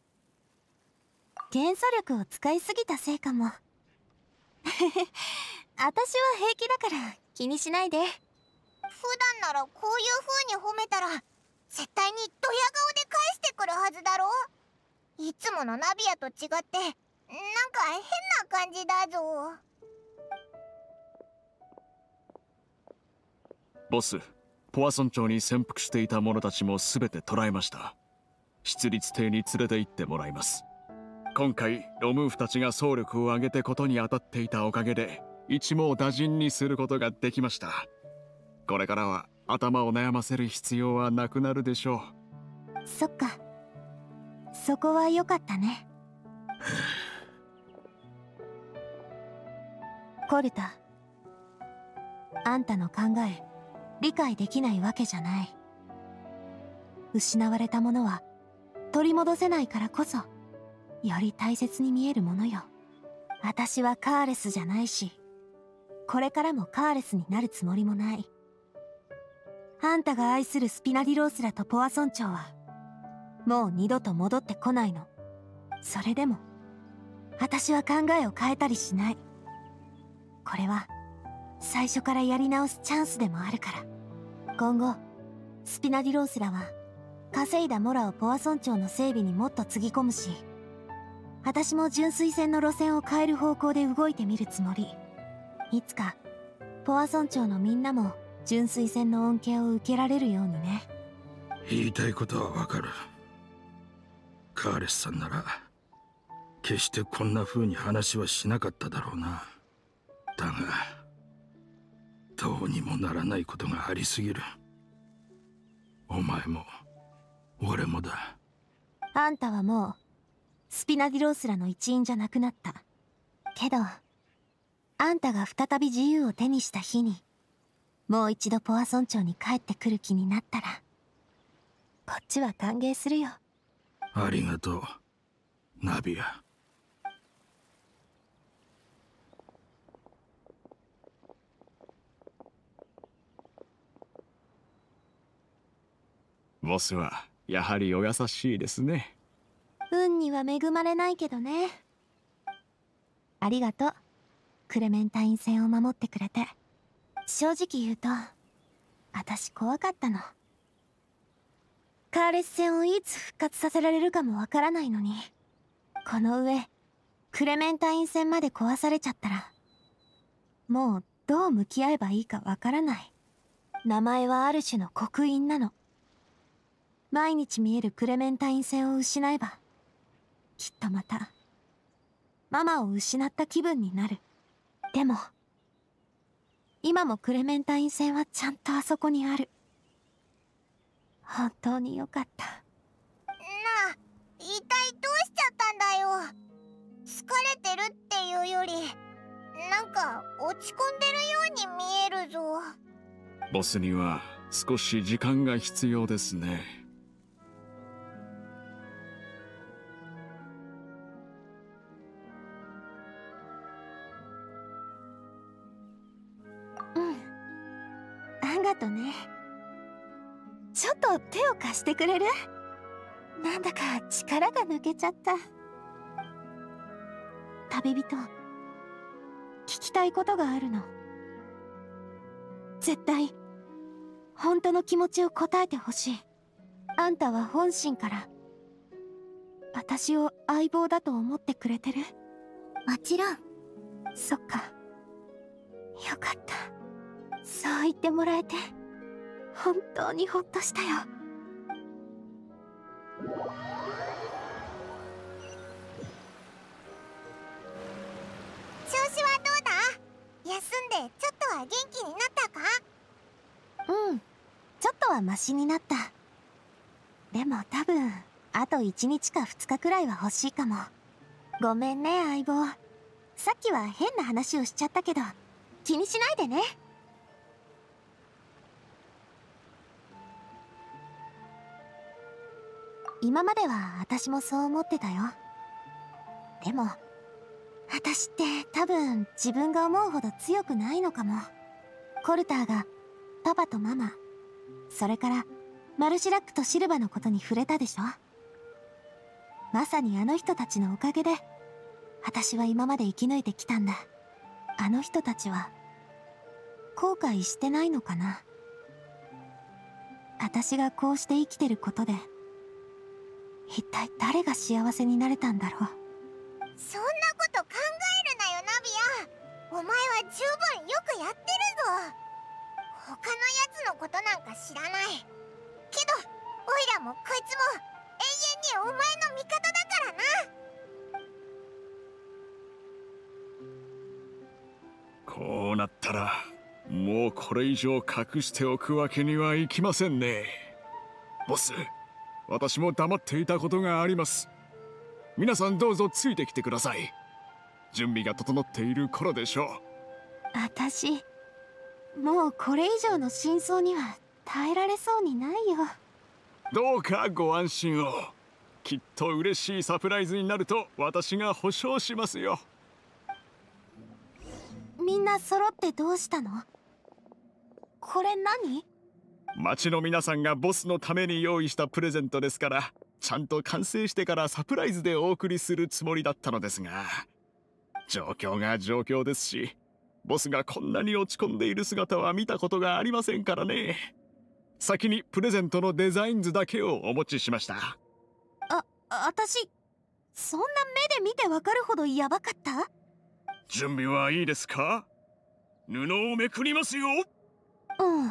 Speaker 1: 元素力を使いすぎたせいかも。私は平気だから気にしないで。
Speaker 2: 普段ならこういう風に褒めたら絶対にドヤ顔で返してくるはずだろ。いつものナビアと違ってなんか変な感じだぞ。
Speaker 4: ボス、ポア村長に潜伏していた者たちも全て捕らえました。出立邸に連れて行ってもらいます。今回ロムーフたちが総力を挙げてことに当たっていたおかげで一網打尽にすることができました。これからは頭を悩ませる必要はなくなるでしょ
Speaker 1: う。そっか、そこは良かったね。コルタ、あんたの考え理解できないわけじゃない。失われたものは取り戻せないからこそより大切に見えるものよ。私はカーレスじゃないし、これからもカーレスになるつもりもない。あんたが愛するスピナディロースらとポア村長はもう二度と戻ってこないの。それでも私は考えを変えたりしない。これは最初からやり直すチャンスでもあるから。今後スピナディロースらは稼いだモラをポワ村長の整備にもっとつぎ込むし、私も純粋船の路線を変える方向で動いてみるつもり。いつかポワ村長のみんなも純粋船の恩恵を受けられるようにね。
Speaker 5: 言いたいことはわかる。カーレスさんなら決してこんな風に話はしなかっただろうな。だがどうにもならないことがありすぎる。お前も俺もだ。
Speaker 1: あんたはもうスピナディロースらの一員じゃなくなった。けどあんたが再び自由を手にした日にもう一度ポワ村長に帰ってくる気になったら、こっちは歓迎するよ。
Speaker 5: ありがとうナビア。
Speaker 4: ボスはやはりお優しいですね。
Speaker 1: 運には恵まれないけどね。ありがとう、クレメンタイン船を守ってくれて。正直言うと私怖かったの。カーレス船をいつ復活させられるかもわからないのに、この上クレメンタイン船まで壊されちゃったらもうどう向き合えばいいかわからない。名前はある種の刻印なの。毎日見えるクレメンタイン船を失えばきっとまたママを失った気分になる。でも今もクレメンタイン船はちゃんとあそこにある。本当によかった。な
Speaker 2: あ、一体どうしちゃったんだよ。疲れてるっていうよりなんか落ち込んでるように見えるぞ。
Speaker 4: ボスには少し時間が必要ですね。
Speaker 1: ありがとね。ちょっと手を貸してくれる？なんだか力が抜けちゃった。旅人、聞きたいことがあるの。絶対本当の気持ちを答えてほしい。あんたは本心から私を相棒だと思ってくれてる？
Speaker 2: もちろん。
Speaker 1: そっか、よかった。そう言ってもらえて本当にほっとしたよ。
Speaker 2: 調子はどうだ？休んでちょっとは元気になったか？
Speaker 1: うん、ちょっとはマシになった。でも多分あと1日か2日くらいは欲しいかも。ごめんね相棒。さっきは変な話をしちゃったけど気にしないでね。今までは私もそう思ってたよ。でも私って多分自分が思うほど強くないのかも。コルターがパパとママ、それからマルシラックとシルバのことに触れたでしょ。まさにあの人たちのおかげで私は今まで生き抜いてきたんだ。あの人たちは後悔してないのかな。私がこうして生きてることで一体誰が幸せになれたんだろう。
Speaker 2: そんなこと考えるなよナビア。お前は十分よくやってるぞ。他のやつのことなんか知らないけど、オイラもこいつも永遠にお前の味方だからな。
Speaker 4: こうなったらもうこれ以上隠しておくわけにはいきませんね。ボス、私も黙っていたことがあります。皆さんどうぞついてきてください。準備が整っている頃でしょう。
Speaker 1: 私もうこれ以上の真相には耐えられそうにないよ。
Speaker 4: どうかご安心を。きっと嬉しいサプライズになると私が保証しますよ。
Speaker 1: みんな揃ってどうしたの？これ何？
Speaker 4: 町の皆さんがボスのために用意したプレゼントですから、 ちゃんと完成してからサプライズでお送りするつもりだったのですが、状況が状況ですし、ボスがこんなに落ち込んでいる姿は見たことがありませんからね。先にプレゼントのデザイン図だけをお持ちしました。
Speaker 1: 私そんな目で見てわかるほどヤバかった？
Speaker 4: 準備はいいですか？布をめくりますよ。
Speaker 1: うん。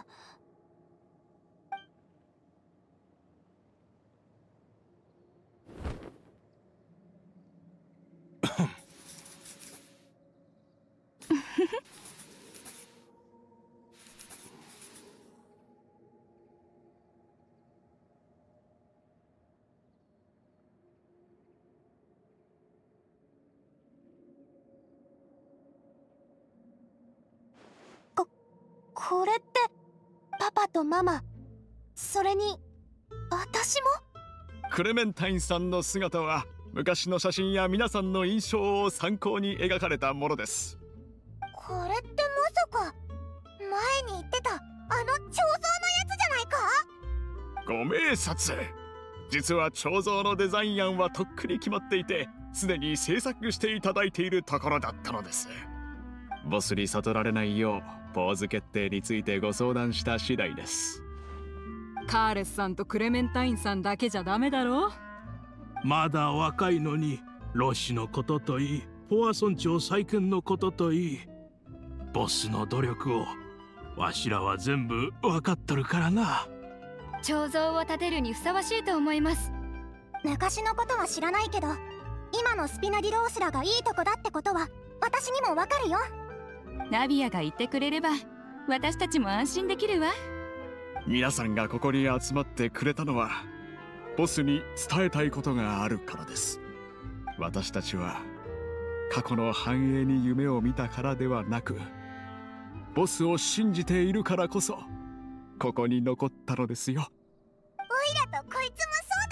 Speaker 1: これってパパとママ、それに私も？
Speaker 4: クレメンタインさんの姿は昔の写真や皆さんの印象を参考に描かれたものです。
Speaker 2: これってまさか前に言ってたあの彫像のやつじゃないか？
Speaker 4: ご明察。実は彫像のデザイン案はとっくに決まっていて、すでに制作していただいているところだったのです。ボスに悟られないようポーズ決定についてご相談した次第です。
Speaker 3: カーレスさんとクレメンタインさんだけじゃダメだろ。
Speaker 5: まだ若いのにロッシのことといい、ポア村長再建のことといい、ボスの努力をわしらは全部分かっとるからな。
Speaker 7: 彫像を建てるにふさわしいと思います。
Speaker 2: 昔のことは知らないけど、今のスピナディロースラがいいとこだってことは私にもわかるよ。
Speaker 7: ナビアが言ってくれれば私たちも安心できるわ。
Speaker 4: 皆さんがここに集まってくれたのはボスに伝えたいことがあるからです。私たちは過去の繁栄に夢を見たからではなく、ボスを信じているからこそここに残ったのですよ。
Speaker 2: オイラとこいつも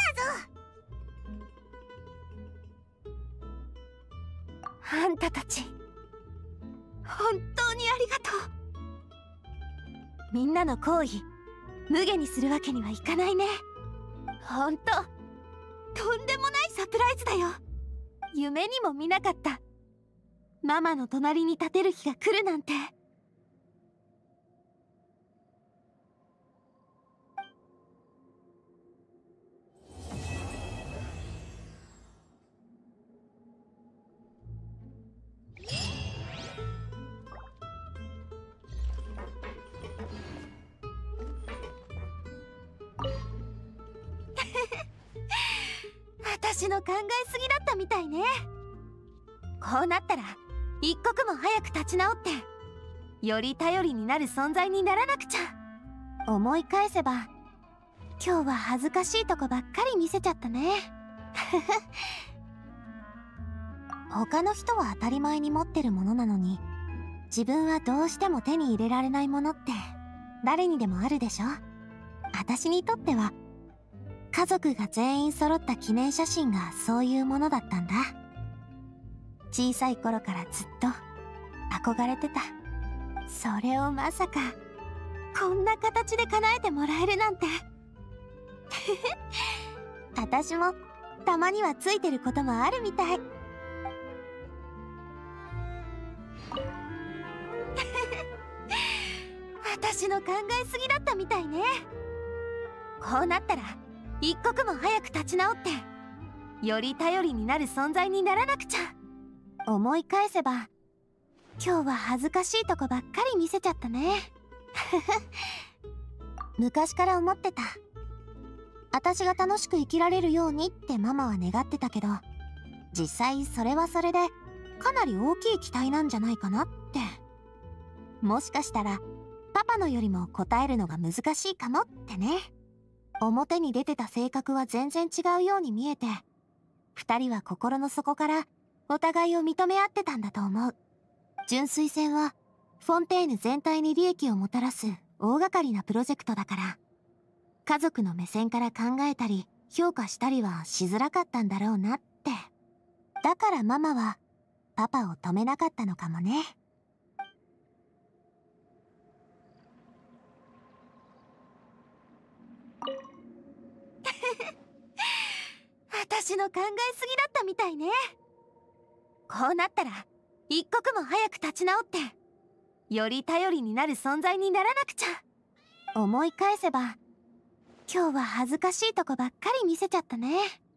Speaker 2: そうだぞ。
Speaker 1: あんたたち本当にありがとう。みんなの好意無下にするわけにはいかないね。ほんととんでもないサプライズだよ。夢にも見なかった。ママの隣に立てる日が来るなんて。私の考えすぎだったみたいね。こうなったら一刻も早く立ち直ってより頼りになる存在にならなくちゃ。思い返せば今日は恥ずかしいとこばっかり見せちゃったね。他の人は当たり前に持ってるものなのに、自分はどうしても手に入れられないものって誰にでもあるでしょ。私にとっては家族が全員揃った記念写真がそういうものだったんだ。小さい頃からずっと憧れてた。それをまさかこんな形で叶えてもらえるなんて。私もたまにはついてることもあるみたい。私の考えすぎだったみたいね。こうなったら一刻も早く立ち直ってより頼りになる存在にならなくちゃ。思い返せば今日は恥ずかしいとこばっかり見せちゃったね。昔から思ってた。私が楽しく生きられるようにってママは願ってたけど、実際それはそれでかなり大きい期待なんじゃないかなって。もしかしたらパパのよりも答えるのが難しいかもってね。表に出てた性格は全然違うように見えて、二人は心の底からお互いを認め合ってたんだと思う。純粋戦はフォンテーヌ全体に利益をもたらす大掛かりなプロジェクトだから、家族の目線から考えたり評価したりはしづらかったんだろうなって。だからママはパパを止めなかったのかもね。 私の考えすぎだったみたいね。こうなったら一刻も早く立ち直ってより頼りになる存在にならなくちゃ。思い返せば今日は恥ずかしいとこばっかり見せちゃったね。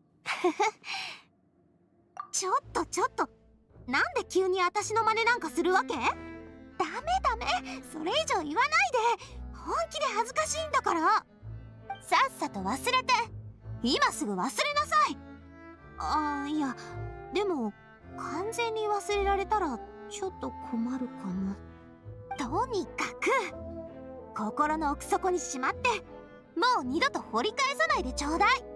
Speaker 1: ちょっとなんで急に私の真似なんかするわけ？ダメそれ以上言わないで。本気で恥ずかしいんだから。さっさと忘れて今すぐ忘れなさい。いやでも完全に忘れられたらちょっと困るかも。とにかく心の奥底にしまってもう二度と掘り返さないでちょうだい。